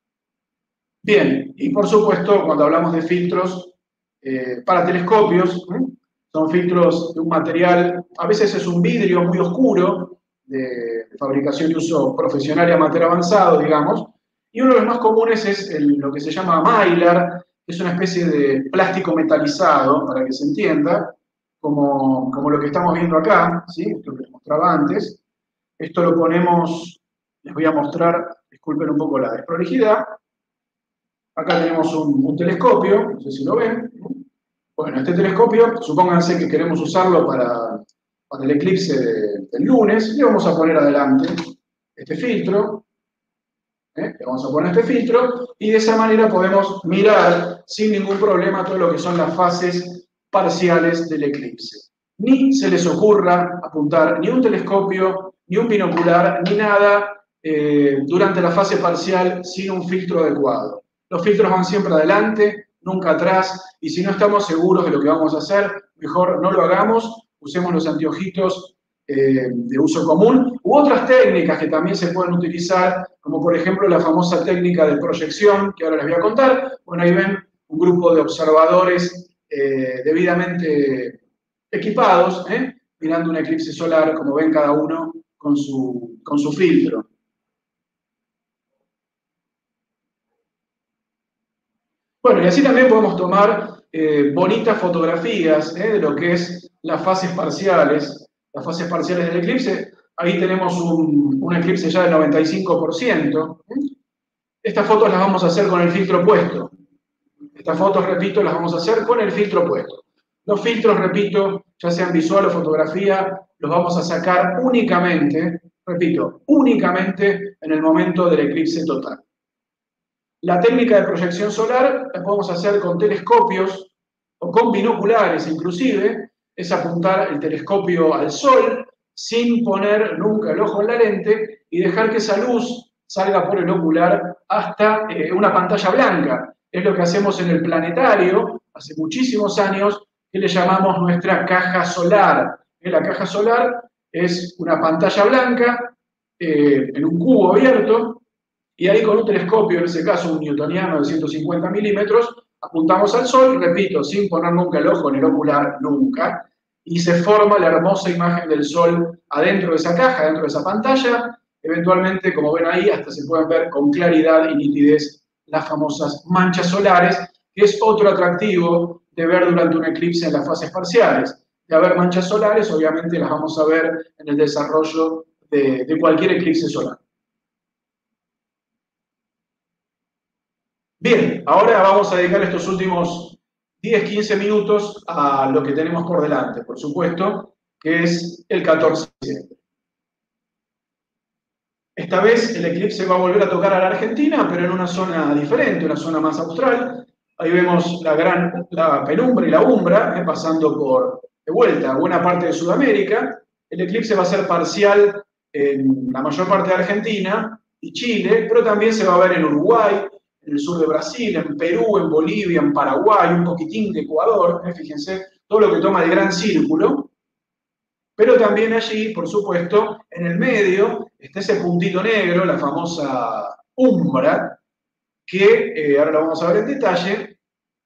Bien, y por supuesto, cuando hablamos de filtros para telescopios, son filtros de un material, a veces es un vidrio muy oscuro, de fabricación y uso profesional y amateur avanzado, digamos, y uno de los más comunes es lo que se llama Mylar, que es una especie de plástico metalizado, para que se entienda, como lo que estamos viendo acá, ¿sí? Esto que les mostraba antes. Esto lo ponemos, les voy a mostrar, disculpen un poco la desprolijidad. Acá tenemos un telescopio, no sé si lo ven. Bueno, este telescopio, supónganse que queremos usarlo para el eclipse del lunes, le vamos a poner adelante este filtro, le vamos a poner este filtro, y de esa manera podemos mirar sin ningún problema todo lo que son las fases parciales del eclipse. Ni se les ocurra apuntar ni un telescopio, ni un binocular, ni nada durante la fase parcial sin un filtro adecuado. Los filtros van siempre adelante, nunca atrás, y si no estamos seguros de lo que vamos a hacer, mejor no lo hagamos, usemos los anteojitos de uso común, u otras técnicas que también se pueden utilizar, como por ejemplo la famosa técnica de proyección, que ahora les voy a contar. Bueno, ahí ven un grupo de observadores debidamente equipados, mirando un eclipse solar, como ven cada uno con su filtro. Bueno, y así también podemos tomar bonitas fotografías de lo que es las fases parciales del eclipse. Ahí tenemos un eclipse ya del 95%. Estas fotos las vamos a hacer con el filtro puesto. Estas fotos, repito, las vamos a hacer con el filtro puesto. Los filtros, repito, ya sean visual o fotografía, los vamos a sacar únicamente, repito, únicamente en el momento del eclipse total. La técnica de proyección solar la podemos hacer con telescopios o con binoculares inclusive, es apuntar el telescopio al sol sin poner nunca el ojo en la lente y dejar que esa luz salga por el ocular hasta una pantalla blanca. Es lo que hacemos en el planetario hace muchísimos años, que le llamamos nuestra caja solar. La caja solar es una pantalla blanca en un cubo abierto, y ahí con un telescopio, en ese caso un newtoniano de 150 milímetros, apuntamos al sol, repito, sin poner nunca el ojo en el ocular, nunca, y se forma la hermosa imagen del sol adentro de esa caja, adentro de esa pantalla. Eventualmente, como ven ahí, hasta se pueden ver con claridad y nitidez las famosas manchas solares, que es otro atractivo de ver durante un eclipse en las fases parciales. De haber manchas solares, obviamente las vamos a ver en el desarrollo de cualquier eclipse solar. Bien, ahora vamos a dedicar estos últimos 10-15 minutos a lo que tenemos por delante, por supuesto, que es el 14 de diciembre. Esta vez el eclipse va a volver a tocar a la Argentina, pero en una zona diferente, una zona más austral. Ahí vemos la penumbra y la umbra pasando por, de vuelta, buena parte de Sudamérica. El eclipse va a ser parcial en la mayor parte de Argentina y Chile, pero también se va a ver en Uruguay, en el sur de Brasil, en Perú, en Bolivia, en Paraguay, un poquitín de Ecuador, fíjense, todo lo que toma el gran círculo. Pero también allí, por supuesto, en el medio está ese puntito negro, la famosa umbra, que ahora lo vamos a ver en detalle,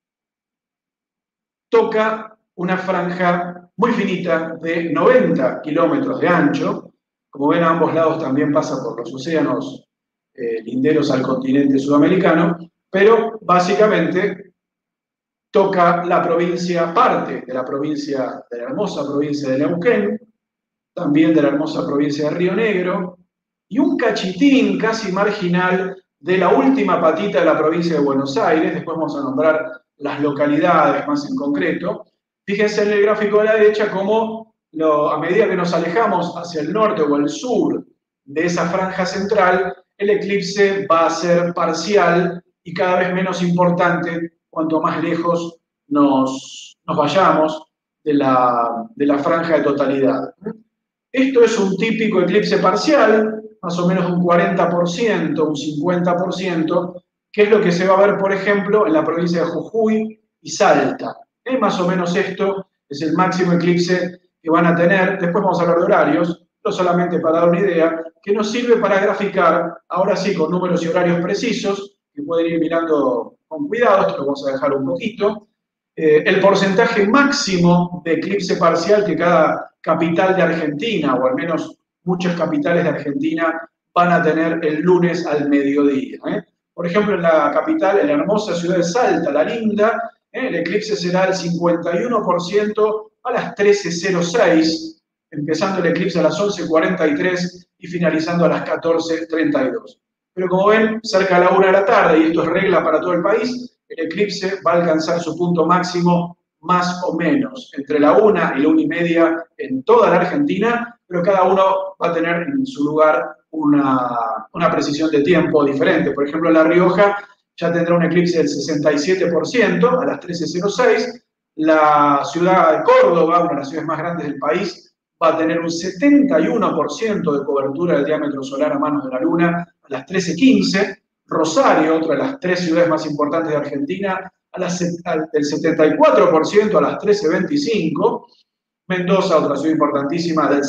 toca una franja muy finita de 90 kilómetros de ancho. Como ven, a ambos lados también pasa por los océanos linderos al continente sudamericano, pero básicamente toca la provincia, parte de la provincia, de la hermosa provincia de Neuquén, también de la hermosa provincia de Río Negro, y un cachitín casi marginal de la última patita de la provincia de Buenos Aires. Después vamos a nombrar las localidades más en concreto. Fíjense en el gráfico de la derecha cómo a medida que nos alejamos hacia el norte o el sur de esa franja central, el eclipse va a ser parcial y cada vez menos importante cuanto más lejos nos vayamos de la franja de totalidad. Esto es un típico eclipse parcial, más o menos un 40%, un 50%, que es lo que se va a ver, por ejemplo, en la provincia de Jujuy y Salta. Más o menos esto es el máximo eclipse que van a tener. Después vamos a hablar de horarios, no solamente para dar una idea, que nos sirve para graficar, ahora sí, con números y horarios precisos, que pueden ir mirando con cuidado, esto lo vamos a dejar un poquito, el porcentaje máximo de eclipse parcial que cada capital de Argentina, o al menos muchas capitales de Argentina, van a tener el lunes al mediodía. Por ejemplo, en la capital, en la hermosa ciudad de Salta, la linda, el eclipse será el 51% a las 13:06, empezando el eclipse a las 11:43 y finalizando a las 14:32. Pero como ven, cerca de la 1 de la tarde, y esto es regla para todo el país, el eclipse va a alcanzar su punto máximo más o menos entre la 1 y la 1:30 en toda la Argentina, pero cada uno va a tener en su lugar una precisión de tiempo diferente. Por ejemplo, La Rioja ya tendrá un eclipse del 67% a las 13:06. La ciudad de Córdoba, una de las ciudades más grandes del país, va a tener un 71% de cobertura del diámetro solar a manos de la Luna a las 13:15. Rosario, otra de las 3 ciudades más importantes de Argentina, del 74% a las 13:25. Mendoza, otra ciudad importantísima, del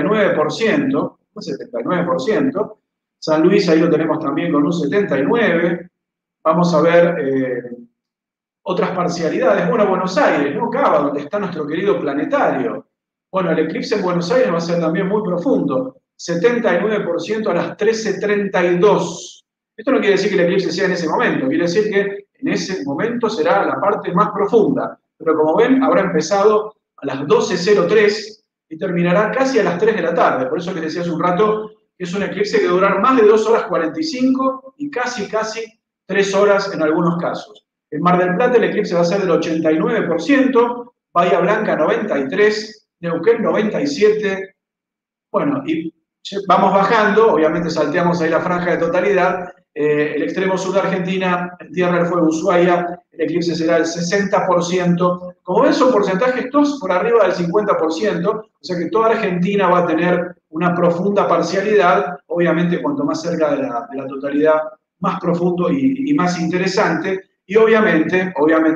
79%, un 79%. San Luis, ahí lo tenemos también con un 79%. Vamos a ver otras parcialidades. Bueno, Buenos Aires, ¿no? Cava, donde está nuestro querido planetario. Bueno, el eclipse en Buenos Aires va a ser también muy profundo. 79% a las 13:32. Esto no quiere decir que el eclipse sea en ese momento, quiere decir que en ese momento será la parte más profunda. Pero como ven, habrá empezado a las 12:03 y terminará casi a las 3 de la tarde. Por eso les decía hace un rato que es un eclipse que va a durar más de 2 horas 45 y casi 3 horas en algunos casos. En Mar del Plata el eclipse va a ser del 89%, Bahía Blanca 93%, Neuquén 97%. Bueno, y vamos bajando, obviamente salteamos ahí la franja de totalidad. El extremo sur de Argentina, en Tierra del Fuego, Ushuaia, el eclipse será el 60%. Como ven, son porcentajes todos por arriba del 50%, o sea que toda Argentina va a tener una profunda parcialidad. Obviamente, cuanto más cerca de la totalidad, más profundo y más interesante. Y obviamente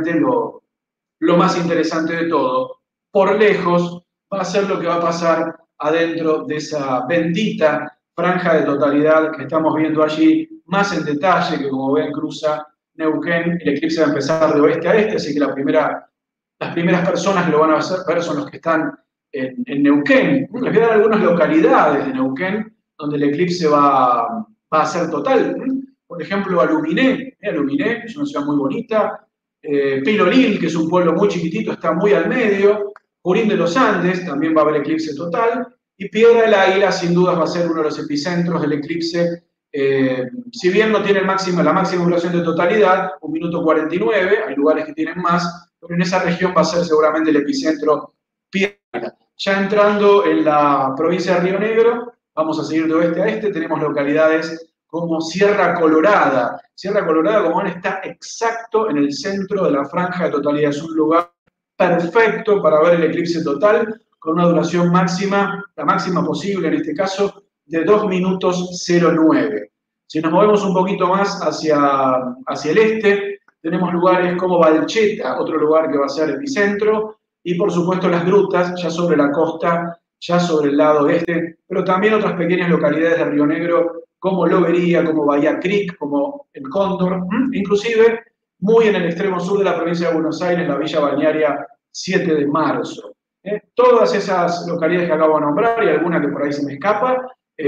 lo más interesante de todo, por lejos, va a ser lo que va a pasar adentro de esa bendita franja de totalidad que estamos viendo allí, más en detalle, que como ven cruza Neuquén. El eclipse va a empezar de oeste a este, así que las primeras personas que lo van a ver son los que están en Neuquén. Les voy a dar algunas localidades de Neuquén donde el eclipse va a ser total. Por ejemplo, Aluminé, Aluminé, es una ciudad muy bonita. Pilolil, que es un pueblo muy chiquitito, está muy al medio. Junín de los Andes, también va a haber eclipse total. Y Piedra del Águila, sin dudas, va a ser uno de los epicentros del eclipse. Si bien no tiene la máxima duración de totalidad, 1 minuto 49, hay lugares que tienen más, pero en esa región va a ser seguramente el epicentro Piedra. Ya entrando en la provincia de Río Negro, vamos a seguir de oeste a este, tenemos localidades como Sierra Colorada. Sierra Colorada, como ven, está exacto en el centro de la franja de totalidad. Es un lugar perfecto para ver el eclipse total, con una duración máxima, la máxima posible en este caso, de 2 minutos 09. Si nos movemos un poquito más hacia el este, tenemos lugares como Valcheta, otro lugar que va a ser epicentro, y por supuesto las grutas, ya sobre la costa, ya sobre el lado este, pero también otras pequeñas localidades de Río Negro, como Lobería, como Bahía Creek, como El Cóndor, inclusive muy en el extremo sur de la provincia de Buenos Aires, la villa balnearia 7 de marzo. Todas esas localidades que acabo de nombrar, y alguna que por ahí se me escapa,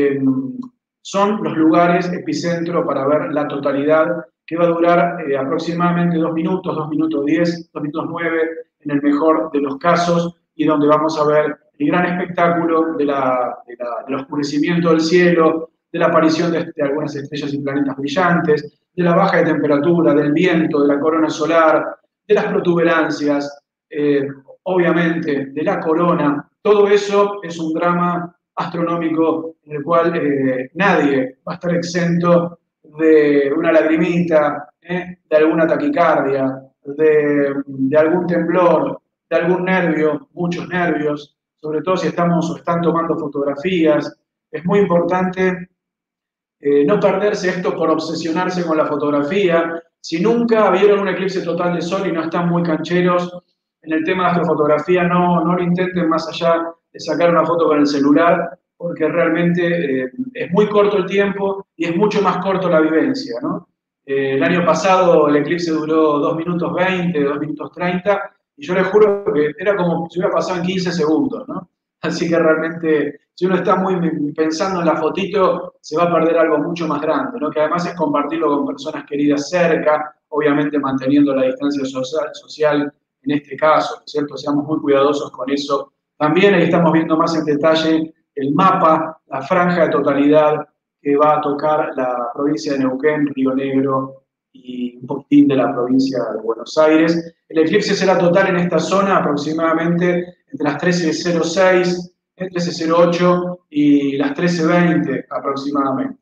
son los lugares epicentro para ver la totalidad, que va a durar aproximadamente 2 minutos, 2 minutos 10, 2 minutos 9, en el mejor de los casos, y donde vamos a ver el gran espectáculo del oscurecimiento del cielo, de la aparición de algunas estrellas y planetas brillantes, de la baja de temperatura, del viento, de la corona solar, de las protuberancias, obviamente de la corona. Todo eso es un drama astronómico en el cual nadie va a estar exento de una lagrimita, de alguna taquicardia, de algún temblor, de algún nervio, muchos nervios, sobre todo si estamos o están tomando fotografías. Es muy importante no perderse esto por obsesionarse con la fotografía. Si nunca vieron un eclipse total de sol y no están muy cancheros en el tema de astrofotografía, no lo intenten más allá de sacar una foto con el celular, porque realmente es muy corto el tiempo y es mucho más corto la vivencia, ¿no? El año pasado el eclipse duró 2 minutos 20, 2 minutos 30, y yo les juro que era como si hubiera pasado en 15 segundos, ¿no? Así que realmente, si uno está muy pensando en la fotito, se va a perder algo mucho más grande, ¿no? Que además es compartirlo con personas queridas cerca, obviamente manteniendo la distancia social en este caso, ¿no es cierto? Seamos muy cuidadosos con eso. También ahí estamos viendo más en detalle el mapa, la franja de totalidad que va a tocar la provincia de Neuquén, Río Negro y un poquitín de la provincia de Buenos Aires. El eclipse será total en esta zona aproximadamente entre las 13:06, 13:08 y las 13:20 aproximadamente.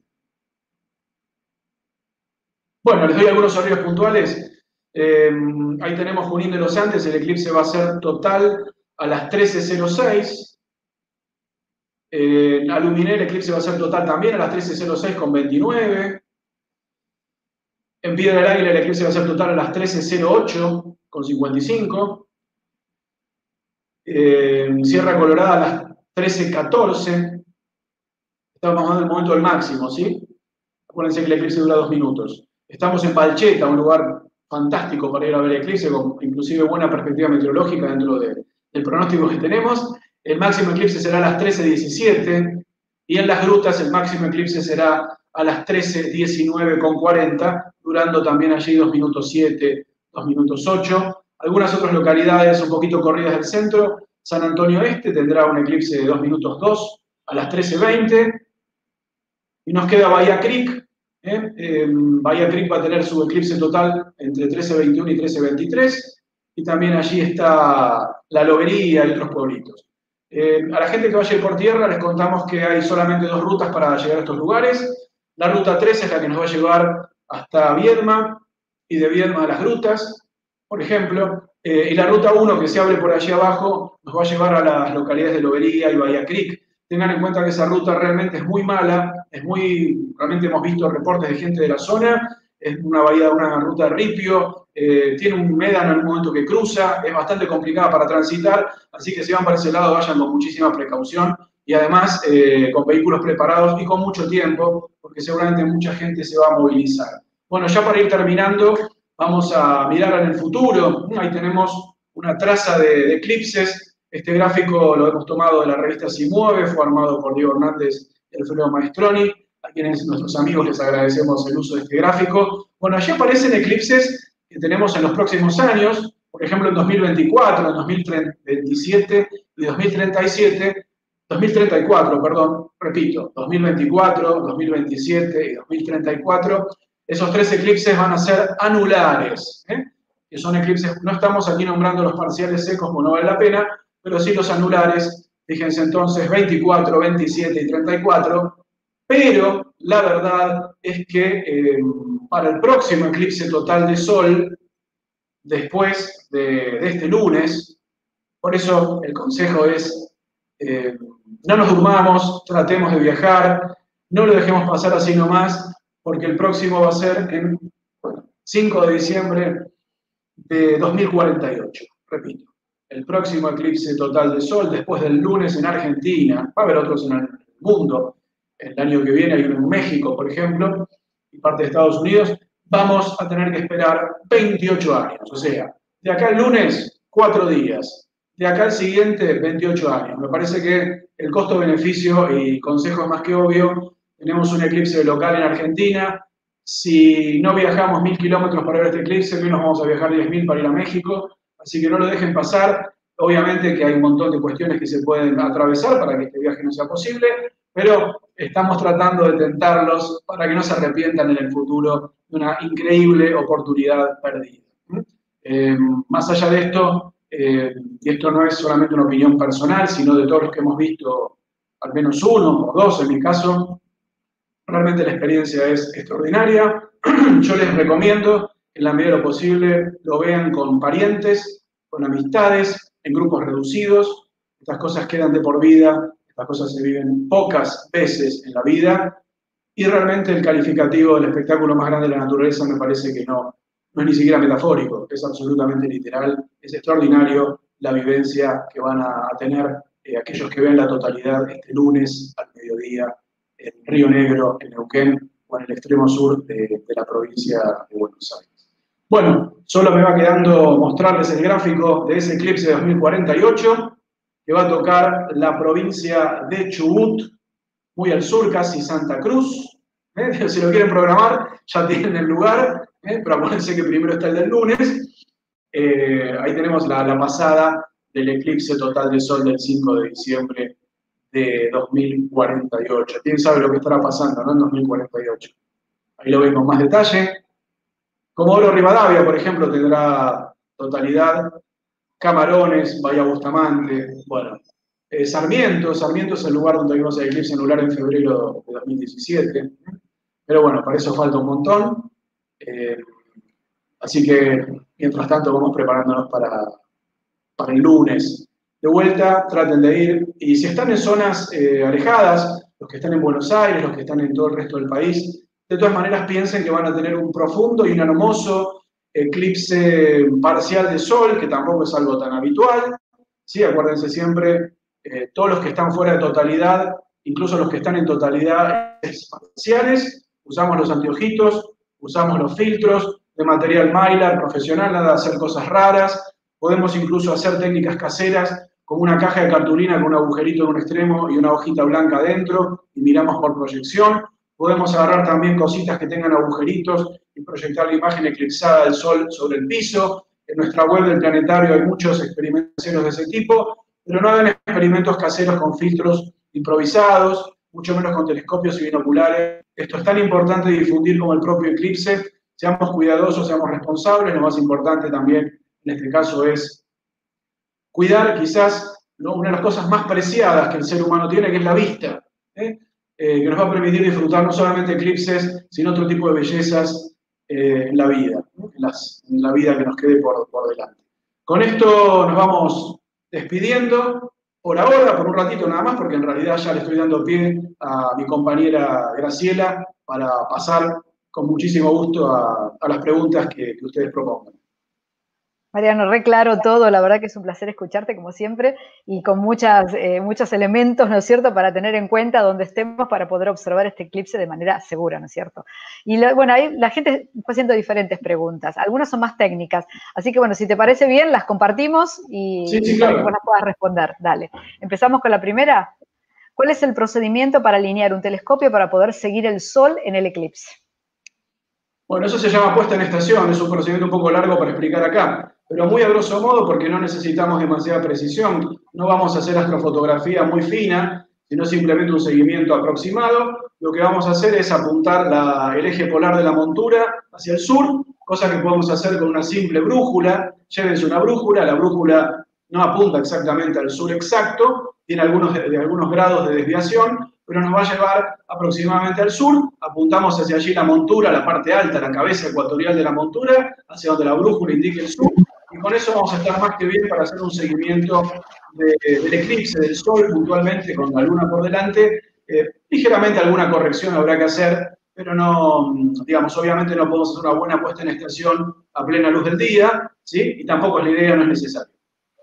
Bueno, les doy algunos horarios puntuales. Ahí tenemos Junín de los Andes, el eclipse va a ser total a las 13:06. Aluminé, el eclipse va a ser total también a las 13:06 con 29. En Piedra del Águila el eclipse va a ser total a las 13:08:55. Sierra Colorada a las 13:14. Estamos hablando del momento del máximo, ¿sí? Acuérdense que el eclipse dura 2 minutos. Estamos en Palcheta, un lugar fantástico para ir a ver el eclipse, con inclusive buena perspectiva meteorológica dentro del pronóstico que tenemos. El máximo eclipse será a las 13:17 y en las grutas el máximo eclipse será a las 13:19:40, durando también allí 2 minutos 7, 2 minutos 8. Algunas otras localidades un poquito corridas del centro, San Antonio Este tendrá un eclipse de 2 minutos 2 a las 13:20. Y nos queda Bahía Creek. Bahía Creek va a tener su eclipse total entre 13:21 y 13:23. Y también allí está La Lobería y otros pueblitos. A la gente que vaya a ir por tierra les contamos que hay solamente 2 rutas para llegar a estos lugares. La ruta 3 es la que nos va a llevar hasta Viedma y de Viedma a las grutas, por ejemplo. Y la ruta 1 que se abre por allí abajo nos va a llevar a las localidades de Lobería y Bahía Creek. Tengan en cuenta que esa ruta realmente es muy mala, realmente hemos visto reportes de gente de la zona, es una ruta de ripio, tiene un médano en un momento que cruza, es bastante complicada para transitar, así que si van para ese lado vayan con muchísima precaución y además con vehículos preparados y con mucho tiempo, porque seguramente mucha gente se va a movilizar. Bueno, ya para ir terminando, vamos a mirar en el futuro. Ahí tenemos una traza de eclipses. Este gráfico lo hemos tomado de la revista Si Mueve, fue armado por Diego Hernández y Alfredo Maestroni, a quienes nuestros amigos les agradecemos el uso de este gráfico. Bueno, allí aparecen eclipses que tenemos en los próximos años, por ejemplo en 2024, en 2027 y 2034, perdón, repito, 2024, 2027 y 2034, esos 3 eclipses van a ser anulares, que son eclipses, no estamos aquí nombrando los parciales secos como no vale la pena, pero sí los anulares, fíjense entonces 24, 27 y 34, pero la verdad es que para el próximo eclipse total de Sol, después de este lunes, por eso el consejo es, no nos durmamos, tratemos de viajar, no lo dejemos pasar así nomás, porque el próximo va a ser en 5 de diciembre de 2048, repito. El próximo eclipse total de Sol, después del lunes en Argentina, va a haber otros en el mundo, el año que viene hay uno en México, por ejemplo, y parte de Estados Unidos, vamos a tener que esperar 28 años, o sea, de acá al lunes, 4 días, de acá al siguiente, 28 años. Me parece que el costo-beneficio y consejo es más que obvio. Tenemos un eclipse local en Argentina, si no viajamos 1000 kilómetros para ver este eclipse, menos vamos a viajar 10.000 para ir a México, así que no lo dejen pasar. Obviamente que hay un montón de cuestiones que se pueden atravesar para que este viaje no sea posible, pero estamos tratando de tentarlos para que no se arrepientan en el futuro de una increíble oportunidad perdida. Más allá de esto, y esto no es solamente una opinión personal, sino de todos los que hemos visto, al menos 1 o 2 en mi caso, realmente la experiencia es extraordinaria. Yo les recomiendo que en la medida de lo posible lo vean con parientes, con amistades, en grupos reducidos. Estas cosas quedan de por vida, estas cosas se viven pocas veces en la vida y realmente el calificativo del espectáculo más grande de la naturaleza me parece que no es ni siquiera metafórico, es absolutamente literal, es extraordinario la vivencia que van a tener aquellos que ven la totalidad este lunes al mediodía en Río Negro, en Neuquén o en el extremo sur de la provincia de Buenos Aires. Bueno, solo me va quedando mostrarles el gráfico de ese eclipse de 2048 que va a tocar la provincia de Chubut, muy al sur, casi Santa Cruz. Si lo quieren programar, ya tienen el lugar, pero acuérdense que primero está el del lunes. Ahí tenemos la pasada del eclipse total de Sol del 5 de diciembre de 2048. ¿Quién sabe lo que estará pasando, no? En 2048. Ahí lo ven con más detalle. Comodoro Rivadavia, por ejemplo, tendrá totalidad. Camarones, Bahía Bustamante, bueno. Sarmiento es el lugar donde vimos el eclipse anular en febrero de 2017. Pero bueno, para eso falta un montón. Así que, mientras tanto, vamos preparándonos para el lunes. De vuelta, traten de ir. Y si están en zonas alejadas, los que están en Buenos Aires, los que están en todo el resto del país, De todas maneras, piensen que van a tener un profundo y un hermoso eclipse parcial de Sol, que tampoco es algo tan habitual. ¿Sí? Acuérdense siempre, todos los que están fuera de totalidad, incluso los que están en totalidad parciales, usamos los anteojitos, usamos los filtros de material Mylar profesional, nada de hacer cosas raras. Podemos incluso hacer técnicas caseras, como una caja de cartulina con un agujerito en un extremo y una hojita blanca adentro, y miramos por proyección. Podemos agarrar también cositas que tengan agujeritos y proyectar la imagen eclipsada del Sol sobre el piso. En nuestra web del planetario hay muchos experimentos caseros de ese tipo, pero no hagan experimentos caseros con filtros improvisados, mucho menos con telescopios y binoculares. Esto es tan importante difundir como el propio eclipse. Seamos cuidadosos, seamos responsables. Lo más importante también en este caso es cuidar quizás una de las cosas más preciadas que el ser humano tiene, que es la vista, que nos va a permitir disfrutar no solamente eclipses, sino otro tipo de bellezas en la vida, en la vida que nos quede por delante. Con esto nos vamos despidiendo por ahora, por un ratito nada más, porque en realidad ya le estoy dando pie a mi compañera Graciela para pasar con muchísimo gusto a las preguntas que ustedes propongan. Mariano, re claro todo, la verdad que es un placer escucharte como siempre y con muchos elementos, ¿no es cierto?, para tener en cuenta donde estemos para poder observar este eclipse de manera segura, ¿no es cierto? Y bueno, ahí la gente fue haciendo diferentes preguntas, algunas son más técnicas, así que bueno, si te parece bien, las compartimos y sí, para claro, que vos las puedas responder. Dale, empezamos con la primera. ¿Cuál es el procedimiento para alinear un telescopio para poder seguir el Sol en el eclipse? Bueno, eso se llama puesta en estación, es un procedimiento un poco largo para explicar acá, pero muy a grosso modo porque no necesitamos demasiada precisión, no vamos a hacer astrofotografía muy fina, sino simplemente un seguimiento aproximado. Lo que vamos a hacer es apuntar el eje polar de la montura hacia el sur, cosa que podemos hacer con una simple brújula. Llévense una brújula, la brújula no apunta exactamente al sur exacto, tiene algunos grados de desviación, pero nos va a llevar aproximadamente al sur. Apuntamos hacia allí la montura, la parte alta, la cabeza ecuatorial de la montura, hacia donde la brújula indique el sur, y con eso vamos a estar más que bien para hacer un seguimiento del eclipse del Sol, puntualmente con la Luna por delante. Ligeramente alguna corrección habrá que hacer, pero no, digamos, obviamente no podemos hacer una buena puesta en estación a plena luz del día, ¿sí? Y tampoco es la idea, no es necesario.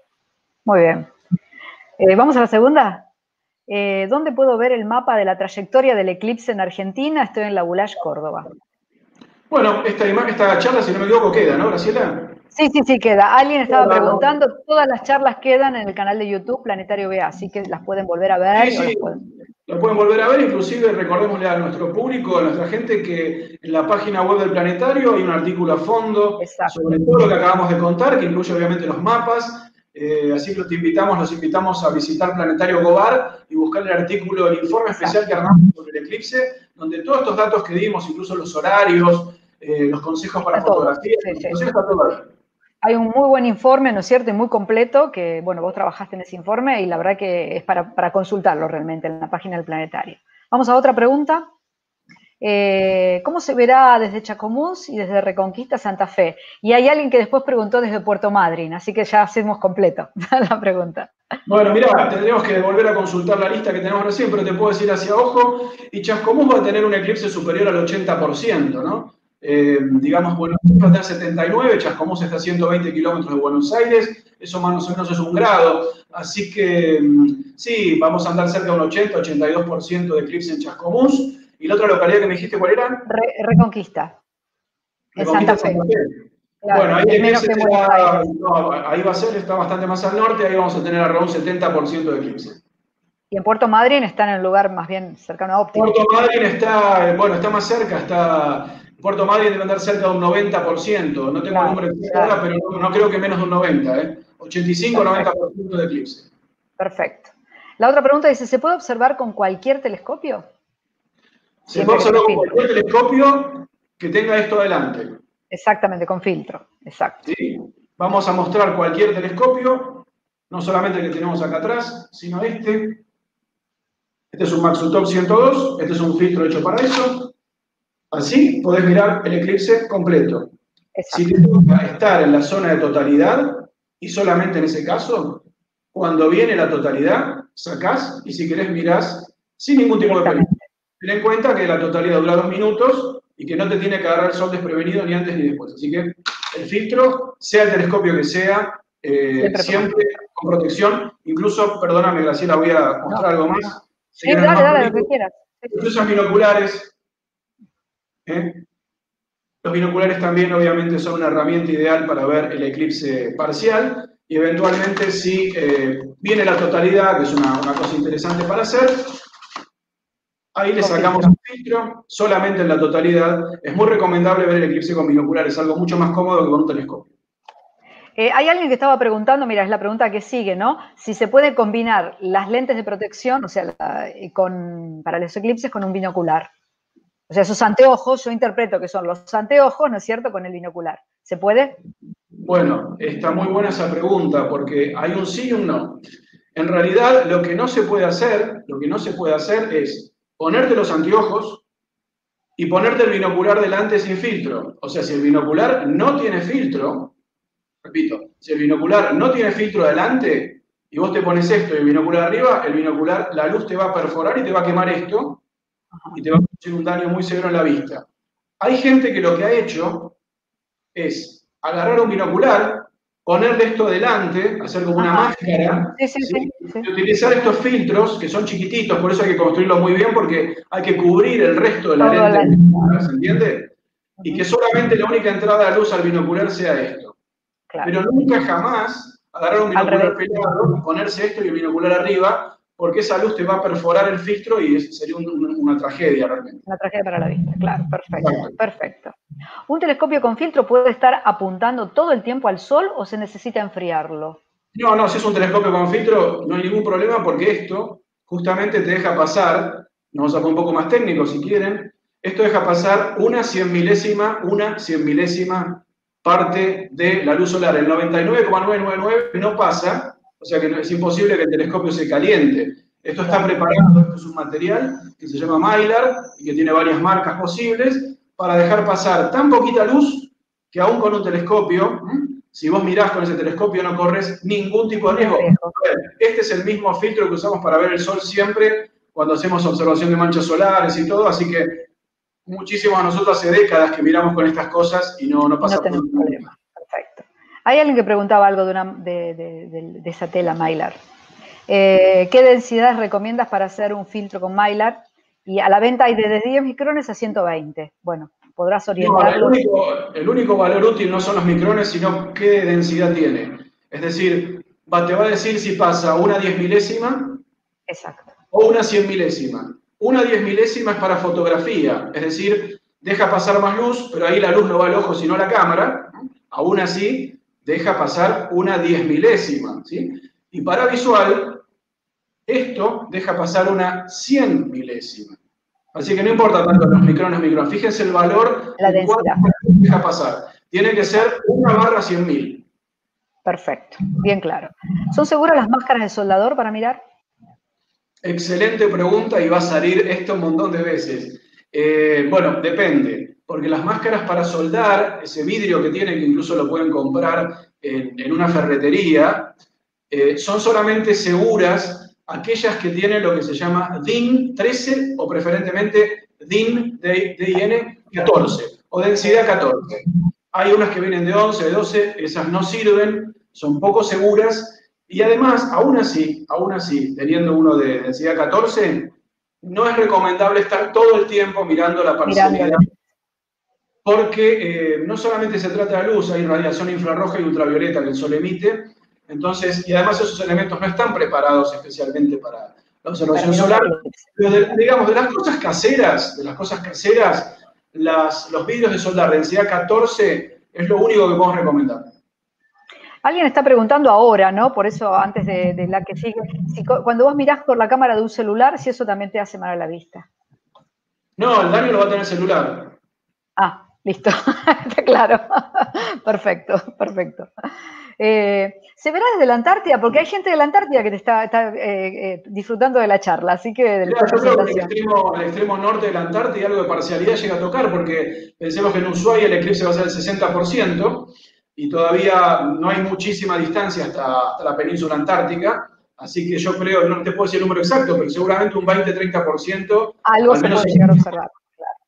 Muy bien. ¿Vamos a la segunda? ¿Dónde puedo ver el mapa de la trayectoria del eclipse en Argentina? Estoy en La Boulage, Córdoba. Bueno, esta charla, si no me equivoco, queda, ¿no, Graciela? Sí, queda. Alguien estaba preguntando, todas las charlas quedan en el canal de YouTube Planetario BA, así que las pueden volver a ver. Sí, lo pueden volver a ver, inclusive recordémosle a nuestro público, a nuestra gente, que en la página web del Planetario hay un artículo a fondo sobre todo lo que acabamos de contar, que incluye obviamente los mapas. Así que los invitamos a visitar Planetario Gobar y buscar el artículo, el informe especial que armamos sobre el eclipse, donde todos estos datos que dimos, incluso los horarios, los consejos para fotografía, está todo ahí. Hay un muy buen informe, ¿no es cierto?, y muy completo, que, bueno, vos trabajaste en ese informe y la verdad que es para consultarlo realmente en la página del Planetario. Vamos a otra pregunta. ¿Cómo se verá desde Chascomús y desde Reconquista Santa Fe? Y hay alguien que después preguntó desde Puerto Madryn, así que ya hacemos completo la pregunta. Bueno, mira, tendríamos que volver a consultar la lista que tenemos recién, pero te puedo decir hacia ojo, y Chascomús va a tener un eclipse superior al 80%, ¿no? Digamos, Buenos Aires va a estar 79, Chascomús está a 120 kilómetros de Buenos Aires, eso más o menos es 1 grado, así que sí, vamos a andar cerca de un 80-82% de eclipse en Chascomús. ¿Y la otra localidad que me dijiste cuál era? Reconquista. Reconquista Santa Fe. Claro, bueno, ahí el eclipse ahí va a ser, está bastante más al norte, ahí vamos a tener alrededor un 70% de eclipse. Y en Puerto Madryn está en el lugar más bien cercano a óptico. Puerto Madryn está más cerca, Puerto Madryn debe andar cerca de un 90%, no tengo el número exacto ahora, pero no creo que menos de un 90%, 85-90% de eclipse. Perfecto. La otra pregunta dice, ¿se puede observar con cualquier telescopio? Se puede observar con cualquier telescopio que tenga esto adelante. Exactamente, con filtro, exacto. Sí. Vamos a mostrar cualquier telescopio, no solamente el que tenemos acá atrás, sino este. Este es un Maxutop 102, este es un filtro hecho para eso. Así podés mirar el eclipse completo. Exacto. Si te toca estar en la zona de totalidad, y solamente en ese caso, cuando viene la totalidad, sacás y si querés mirás sin ningún tipo de peligro. Ten en cuenta que la totalidad dura 2 minutos y que no te tiene que agarrar el sol desprevenido ni antes ni después. Así que el filtro, sea el telescopio que sea, siempre con protección. Incluso, perdóname, Graciela, voy a mostrar algo más. Sí, dale, lo que quieras. Incluso binoculares. Los binoculares también, obviamente, son una herramienta ideal para ver el eclipse parcial. Y eventualmente, si viene la totalidad, que es una cosa interesante para hacer, ahí le sacamos un filtro, solamente en la totalidad. Es muy recomendable ver el eclipse con binoculares, es algo mucho más cómodo que con un telescopio. Hay alguien que estaba preguntando, mira, es la pregunta que sigue, ¿no? Si se puede combinar las lentes de protección, o sea, para los eclipses con un binocular. O sea, esos anteojos, yo interpreto que son los anteojos, ¿no es cierto?, con el binocular. ¿Se puede? Bueno, está muy buena esa pregunta, porque hay un sí y un no. En realidad, lo que no se puede hacer es ponerte los anteojos y ponerte el binocular delante sin filtro. O sea, si el binocular no tiene filtro, repito, si el binocular no tiene filtro delante y vos te pones esto y el binocular arriba, el binocular, la luz te va a perforar y te va a quemar esto y te va a producir un daño muy severo en la vista. Hay gente que lo que ha hecho es agarrar un binocular, ponerle esto delante, hacer como una máscara, ¿sí? Y utilizar estos filtros que son chiquititos, por eso hay que construirlos muy bien porque hay que cubrir el resto de la lente binocular, ¿se entiende? Y que solamente la única entrada de luz al binocular sea esto. Claro. Pero nunca jamás agarrar un binocular pelado, ponerse esto y el binocular arriba, porque esa luz te va a perforar el filtro y sería una tragedia realmente. Una tragedia para la vista, claro, perfecto, perfecto. ¿Un telescopio con filtro puede estar apuntando todo el tiempo al sol o se necesita enfriarlo? No, si es un telescopio con filtro no hay ningún problema porque esto justamente te deja pasar, nos vamos a poner un poco más técnico si quieren, esto deja pasar una cien milésima parte de la luz solar. El 99,999 no pasa, o sea que es imposible que el telescopio se caliente. Esto está preparado, esto es un material que se llama Mylar y que tiene varias marcas posibles para dejar pasar tan poquita luz que aún con un telescopio, si vos mirás con ese telescopio no corres ningún tipo de riesgo. Este es el mismo filtro que usamos para ver el sol siempre cuando hacemos observación de manchas solares y todo, así que muchísimos a nosotros hace décadas que miramos con estas cosas y no pasa no tenemos problema. Perfecto. Hay alguien que preguntaba algo de esa tela Mylar. ¿Qué densidades recomiendas para hacer un filtro con Mylar? Y a la venta hay desde 10 micrones a 120. Bueno, podrás orientarlo. No, el único valor útil no son los micrones, sino qué densidad tiene. Es decir, te va a decir si pasa una 10 milésima o una 100 milésima. Una 10 milésima es para fotografía, es decir, deja pasar más luz, pero ahí la luz no va al ojo sino a la cámara. Aún así, deja pasar una 10 milésima, ¿sí? Y para visual, esto deja pasar una 100 milésima. Así que no importa tanto los micrones. Fíjense el valor de cuánto deja pasar. Tiene que ser 1/100.000. Perfecto, bien claro. ¿Son seguras las máscaras de soldador para mirar? Excelente pregunta y va a salir esto un montón de veces. Bueno, depende, porque las máscaras para soldar, ese vidrio que tienen, que incluso lo pueden comprar en una ferretería, son solamente seguras aquellas que tienen lo que se llama DIN 13 o preferentemente DIN 14 o densidad 14. Hay unas que vienen de 11, de 12, esas no sirven, son poco seguras y además, aún así, teniendo uno de densidad 14, no es recomendable estar todo el tiempo mirando la parcialidad porque no solamente se trata de luz, hay radiación infrarroja y ultravioleta que el sol emite. Entonces, y además esos elementos no están preparados especialmente para la observación solar. Pero digamos, de las cosas caseras, los vidrios de soldar de densidad 14 es lo único que podemos recomendar. Alguien está preguntando ahora, ¿no? Por eso, antes de la que sigue, si cuando vos mirás por la cámara de un celular, si eso también te hace mal a la vista. No, el daño lo va a tener el celular. Ah, listo. Está claro. Perfecto, perfecto. Se verá desde la Antártida, porque hay gente de la Antártida que te está disfrutando de la charla, así que... Yo creo que el extremo norte de la Antártida algo de parcialidad llega a tocar, porque pensemos que en Ushuaia el eclipse va a ser el 60%, y todavía no hay muchísima distancia hasta la península antártica, así que yo creo, no te puedo decir el número exacto, pero seguramente un 20-30%. Algo se puede llegar a observar.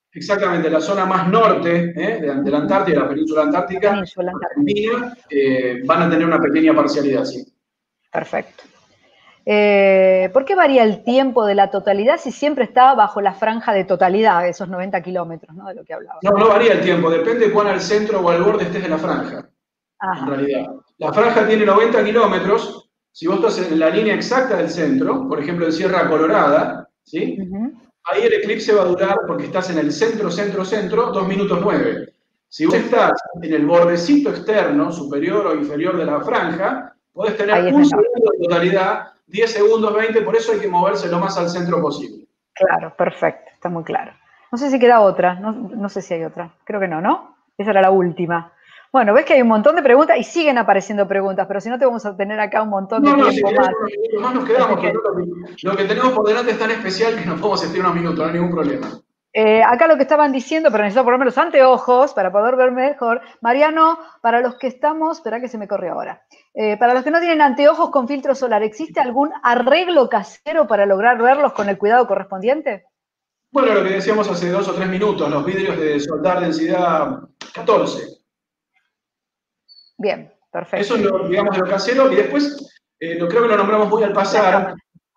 exactamente, la zona más norte de la Antártida, la península antártica, Argentina, van a tener una pequeña parcialidad, sí. Perfecto. ¿Por qué varía el tiempo de la totalidad si siempre está bajo la franja de totalidad, esos 90 kilómetros, ¿no? De lo que hablaba. No varía el tiempo, depende de cuán al centro o al borde estés de la franja. Ajá. En realidad. La franja tiene 90 kilómetros. Si vos estás en la línea exacta del centro, por ejemplo en Sierra Colorada, ¿sí? Ahí el eclipse va a durar, porque estás en el centro, 2 minutos 9. Si vos estás en el bordecito externo, superior o inferior de la franja, podés tener un segundo de totalidad, 10 segundos, 20, por eso hay que moverse lo más al centro posible. Claro, perfecto, está muy claro. No sé si queda otra, no sé si hay otra. Creo que no, ¿no? Esa era la última. Bueno, ves que hay un montón de preguntas y siguen apareciendo preguntas, pero si no te vamos a tener acá un montón de tiempo si más. Más nos quedamos, pero lo que tenemos por delante es tan especial que nos podemos estirar unos minutos, no hay ningún problema. Acá lo que estaban diciendo, pero necesito ponerme los anteojos para poder ver mejor. Mariano, para los que estamos, espera que se me corre ahora. Para los que no tienen anteojos con filtro solar, ¿existe algún arreglo casero para lograr verlos con el cuidado correspondiente? Bueno, lo que decíamos hace 2 o 3 minutos, los vidrios de soldar densidad 14. Bien, perfecto. Eso es lo, digamos, lo casero, y después, creo que lo nombramos muy al pasar.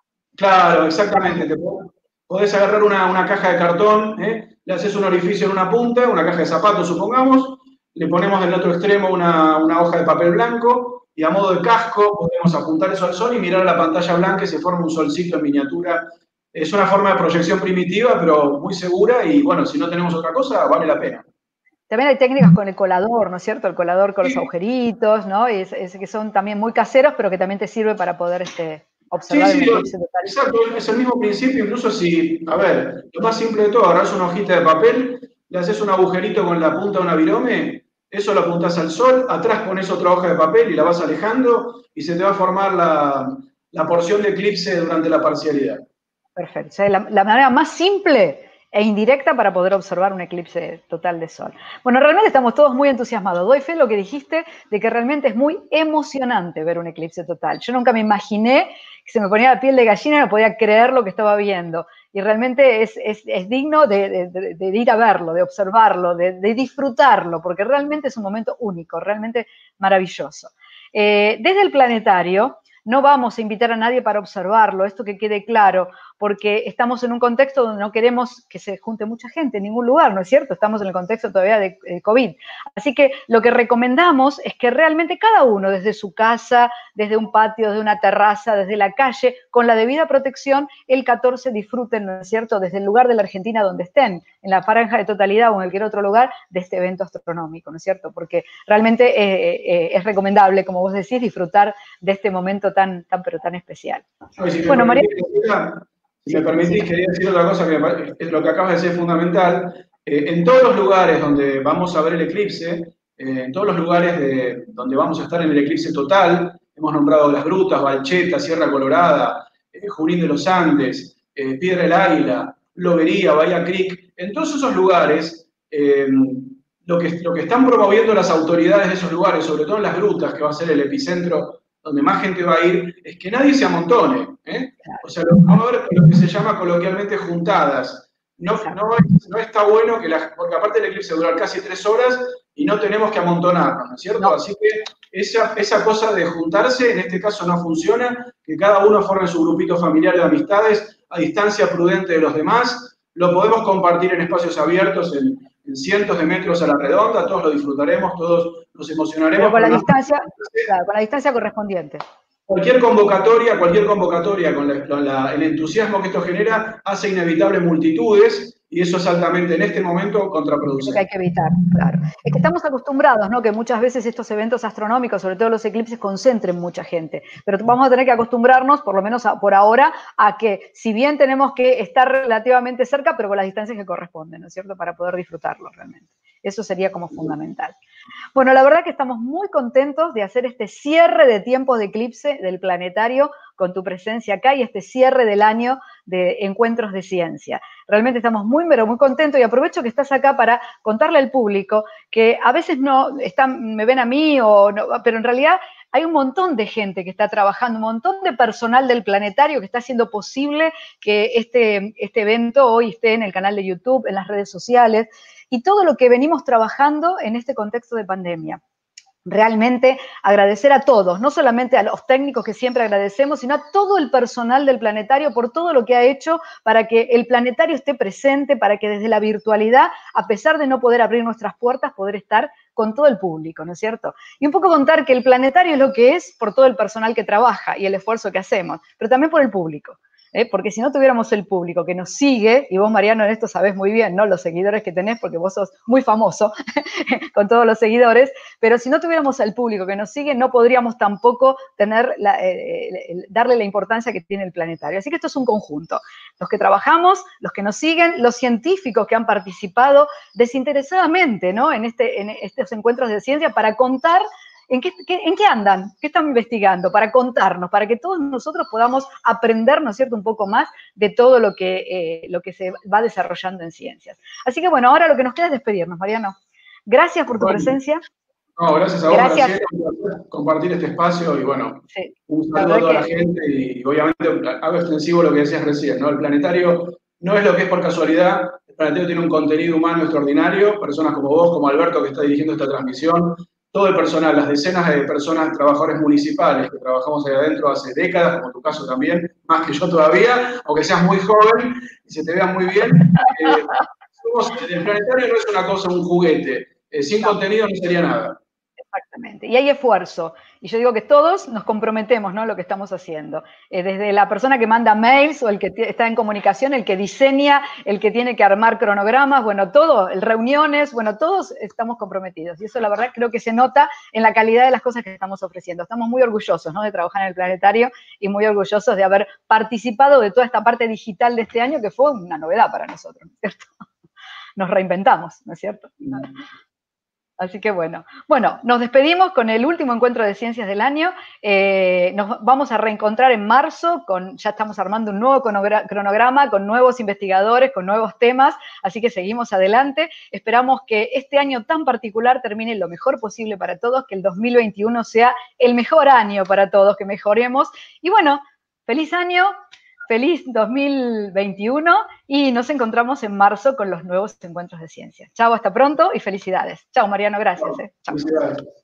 Claro, exactamente. Podés agarrar una caja de cartón, le haces un orificio en una punta, una caja de zapatos, supongamos, le ponemos del otro extremo una hoja de papel blanco, y a modo de casco podemos apuntar eso al sol y mirar la pantalla blanca y se forma un solcito en miniatura. Es una forma de proyección primitiva, pero muy segura, y bueno, si no tenemos otra cosa, vale la pena. También hay técnicas con el colador, ¿no es cierto? El colador con los agujeritos, ¿no? Y que son también muy caseros, pero que también te sirve para poder observar el eclipse total. Exacto, es el mismo principio, incluso si, a ver, lo más simple de todo, agarrás una hojita de papel, le haces un agujerito con la punta de una virome, eso lo apuntás al sol, atrás pones otra hoja de papel y la vas alejando y se te va a formar la porción de eclipse durante la parcialidad. Perfecto, o sea, la manera más simple e indirecta para poder observar un eclipse total de sol. Bueno, realmente estamos todos muy entusiasmados. Doy fe lo que dijiste de que realmente es muy emocionante ver un eclipse total. Yo nunca me imaginé que se me ponía la piel de gallina y no podía creer lo que estaba viendo. Y realmente es digno de ir a verlo, de observarlo, de disfrutarlo, porque realmente es un momento único, realmente maravilloso. Desde el planetario, no vamos a invitar a nadie para observarlo, esto que quede claro, porque estamos en un contexto donde no queremos que se junte mucha gente en ningún lugar, ¿no es cierto? Estamos en el contexto todavía de COVID. Así que lo que recomendamos es que realmente cada uno, desde su casa, desde un patio, desde una terraza, desde la calle, con la debida protección, el 14 disfruten, ¿no es cierto?, desde el lugar de la Argentina donde estén, en la franja de totalidad o en cualquier otro lugar, de este evento astronómico, ¿no es cierto? Porque realmente es recomendable, como vos decís, disfrutar de este momento tan especial. Bueno, María... Si me permitís, quería decir otra cosa que es lo que acabas de decir es fundamental. En todos los lugares donde vamos a ver el eclipse, en todos los lugares donde vamos a estar en el eclipse total, hemos nombrado Las Grutas, Balcheta, Sierra Colorada, Junín de los Andes, Piedra del Águila, Lobería, Bahía Creek, en todos esos lugares, lo que están promoviendo las autoridades de esos lugares, sobre todo en Las Grutas, que va a ser el epicentro donde más gente va a ir, es que nadie se amontone. O sea, vamos a ver lo que se llama coloquialmente juntadas. No está bueno, porque aparte el eclipse dura casi 3 horas y no tenemos que amontonarnos, ¿no es cierto? No. Así que esa cosa de juntarse, en este caso no funciona, que cada uno forme su grupito familiar de amistades a distancia prudente de los demás. Lo podemos compartir en espacios abiertos, en cientos de metros a la redonda, todos lo disfrutaremos, todos nos emocionaremos. Pero con la distancia correspondiente. Cualquier convocatoria con el entusiasmo que esto genera hace inevitable multitudes y eso es altamente en este momento contraproducente. Lo que hay que evitar, claro. Es que estamos acostumbrados, ¿no? Que muchas veces estos eventos astronómicos, sobre todo los eclipses, concentren mucha gente. Pero vamos a tener que acostumbrarnos, por lo menos por ahora, a que si bien tenemos que estar relativamente cerca, pero con las distancias que corresponden, ¿no es cierto? Para poder disfrutarlo realmente. Eso sería como fundamental. Bueno, la verdad que estamos muy contentos de hacer este cierre de tiempos de eclipse del planetario con tu presencia acá y este cierre del año de encuentros de ciencia. Realmente estamos muy, pero muy contentos y aprovecho que estás acá para contarle al público que a veces me ven a mí, pero en realidad hay un montón de gente que está trabajando, un montón de personal del planetario que está haciendo posible que este evento hoy esté en el canal de YouTube, en las redes sociales, y todo lo que venimos trabajando en este contexto de pandemia. Realmente agradecer a todos, no solamente a los técnicos que siempre agradecemos, sino a todo el personal del planetario por todo lo que ha hecho para que el planetario esté presente, para que desde la virtualidad, a pesar de no poder abrir nuestras puertas, poder estar con todo el público, ¿no es cierto? Y un poco contar que el planetario es lo que es por todo el personal que trabaja y el esfuerzo que hacemos, pero también por el público. Porque si no tuviéramos el público que nos sigue, y vos, Mariano, en esto sabés muy bien, ¿no? Los seguidores que tenés, porque vos sos muy famoso con todos los seguidores, pero si no tuviéramos el público que nos sigue, no podríamos tampoco tener darle la importancia que tiene el planetario. Así que esto es un conjunto. Los que trabajamos, los que nos siguen, los científicos que han participado desinteresadamente, ¿no? en estos encuentros de ciencia para contar ¿en qué andan? ¿Qué están investigando? Para contarnos, para que todos nosotros podamos aprender, ¿no es cierto?, un poco más de todo lo que se va desarrollando en ciencias. Así que bueno, ahora lo que nos queda es despedirnos, Mariano. Gracias por tu presencia. No, gracias a vos, Graciela, por compartir este espacio y bueno, sí, un saludo a toda la gente y obviamente hago extensivo lo que decías recién, ¿no? El planetario no es lo que es por casualidad, el planetario tiene un contenido humano extraordinario, personas como vos, como Alberto que está dirigiendo esta transmisión, todo el personal, las decenas de personas, trabajadores municipales que trabajamos ahí adentro hace décadas, como tu caso también, más que yo todavía, aunque seas muy joven y se te vea muy bien. El planetario no es una cosa, un juguete. Sin contenido no sería nada. Exactamente. Y hay esfuerzo. Y yo digo que todos nos comprometemos, ¿no?, lo que estamos haciendo. Desde la persona que manda mails o el que está en comunicación, el que diseña, el que tiene que armar cronogramas, bueno, todo, reuniones, bueno, todos estamos comprometidos. Y eso la verdad creo que se nota en la calidad de las cosas que estamos ofreciendo. Estamos muy orgullosos, ¿no?, de trabajar en el planetario y muy orgullosos de haber participado de toda esta parte digital de este año que fue una novedad para nosotros, ¿no es cierto? Nos reinventamos, ¿no es cierto? Así que bueno, nos despedimos con el último encuentro de ciencias del año. Nos vamos a reencontrar en marzo, ya estamos armando un nuevo cronograma con nuevos investigadores, con nuevos temas, así que seguimos adelante. Esperamos que este año tan particular termine lo mejor posible para todos, que el 2021 sea el mejor año para todos, que mejoremos. Y bueno, feliz año. Feliz 2021 y nos encontramos en marzo con los nuevos encuentros de ciencia. Chao, hasta pronto y felicidades. Chao, Mariano, gracias. Chao. Felicidades.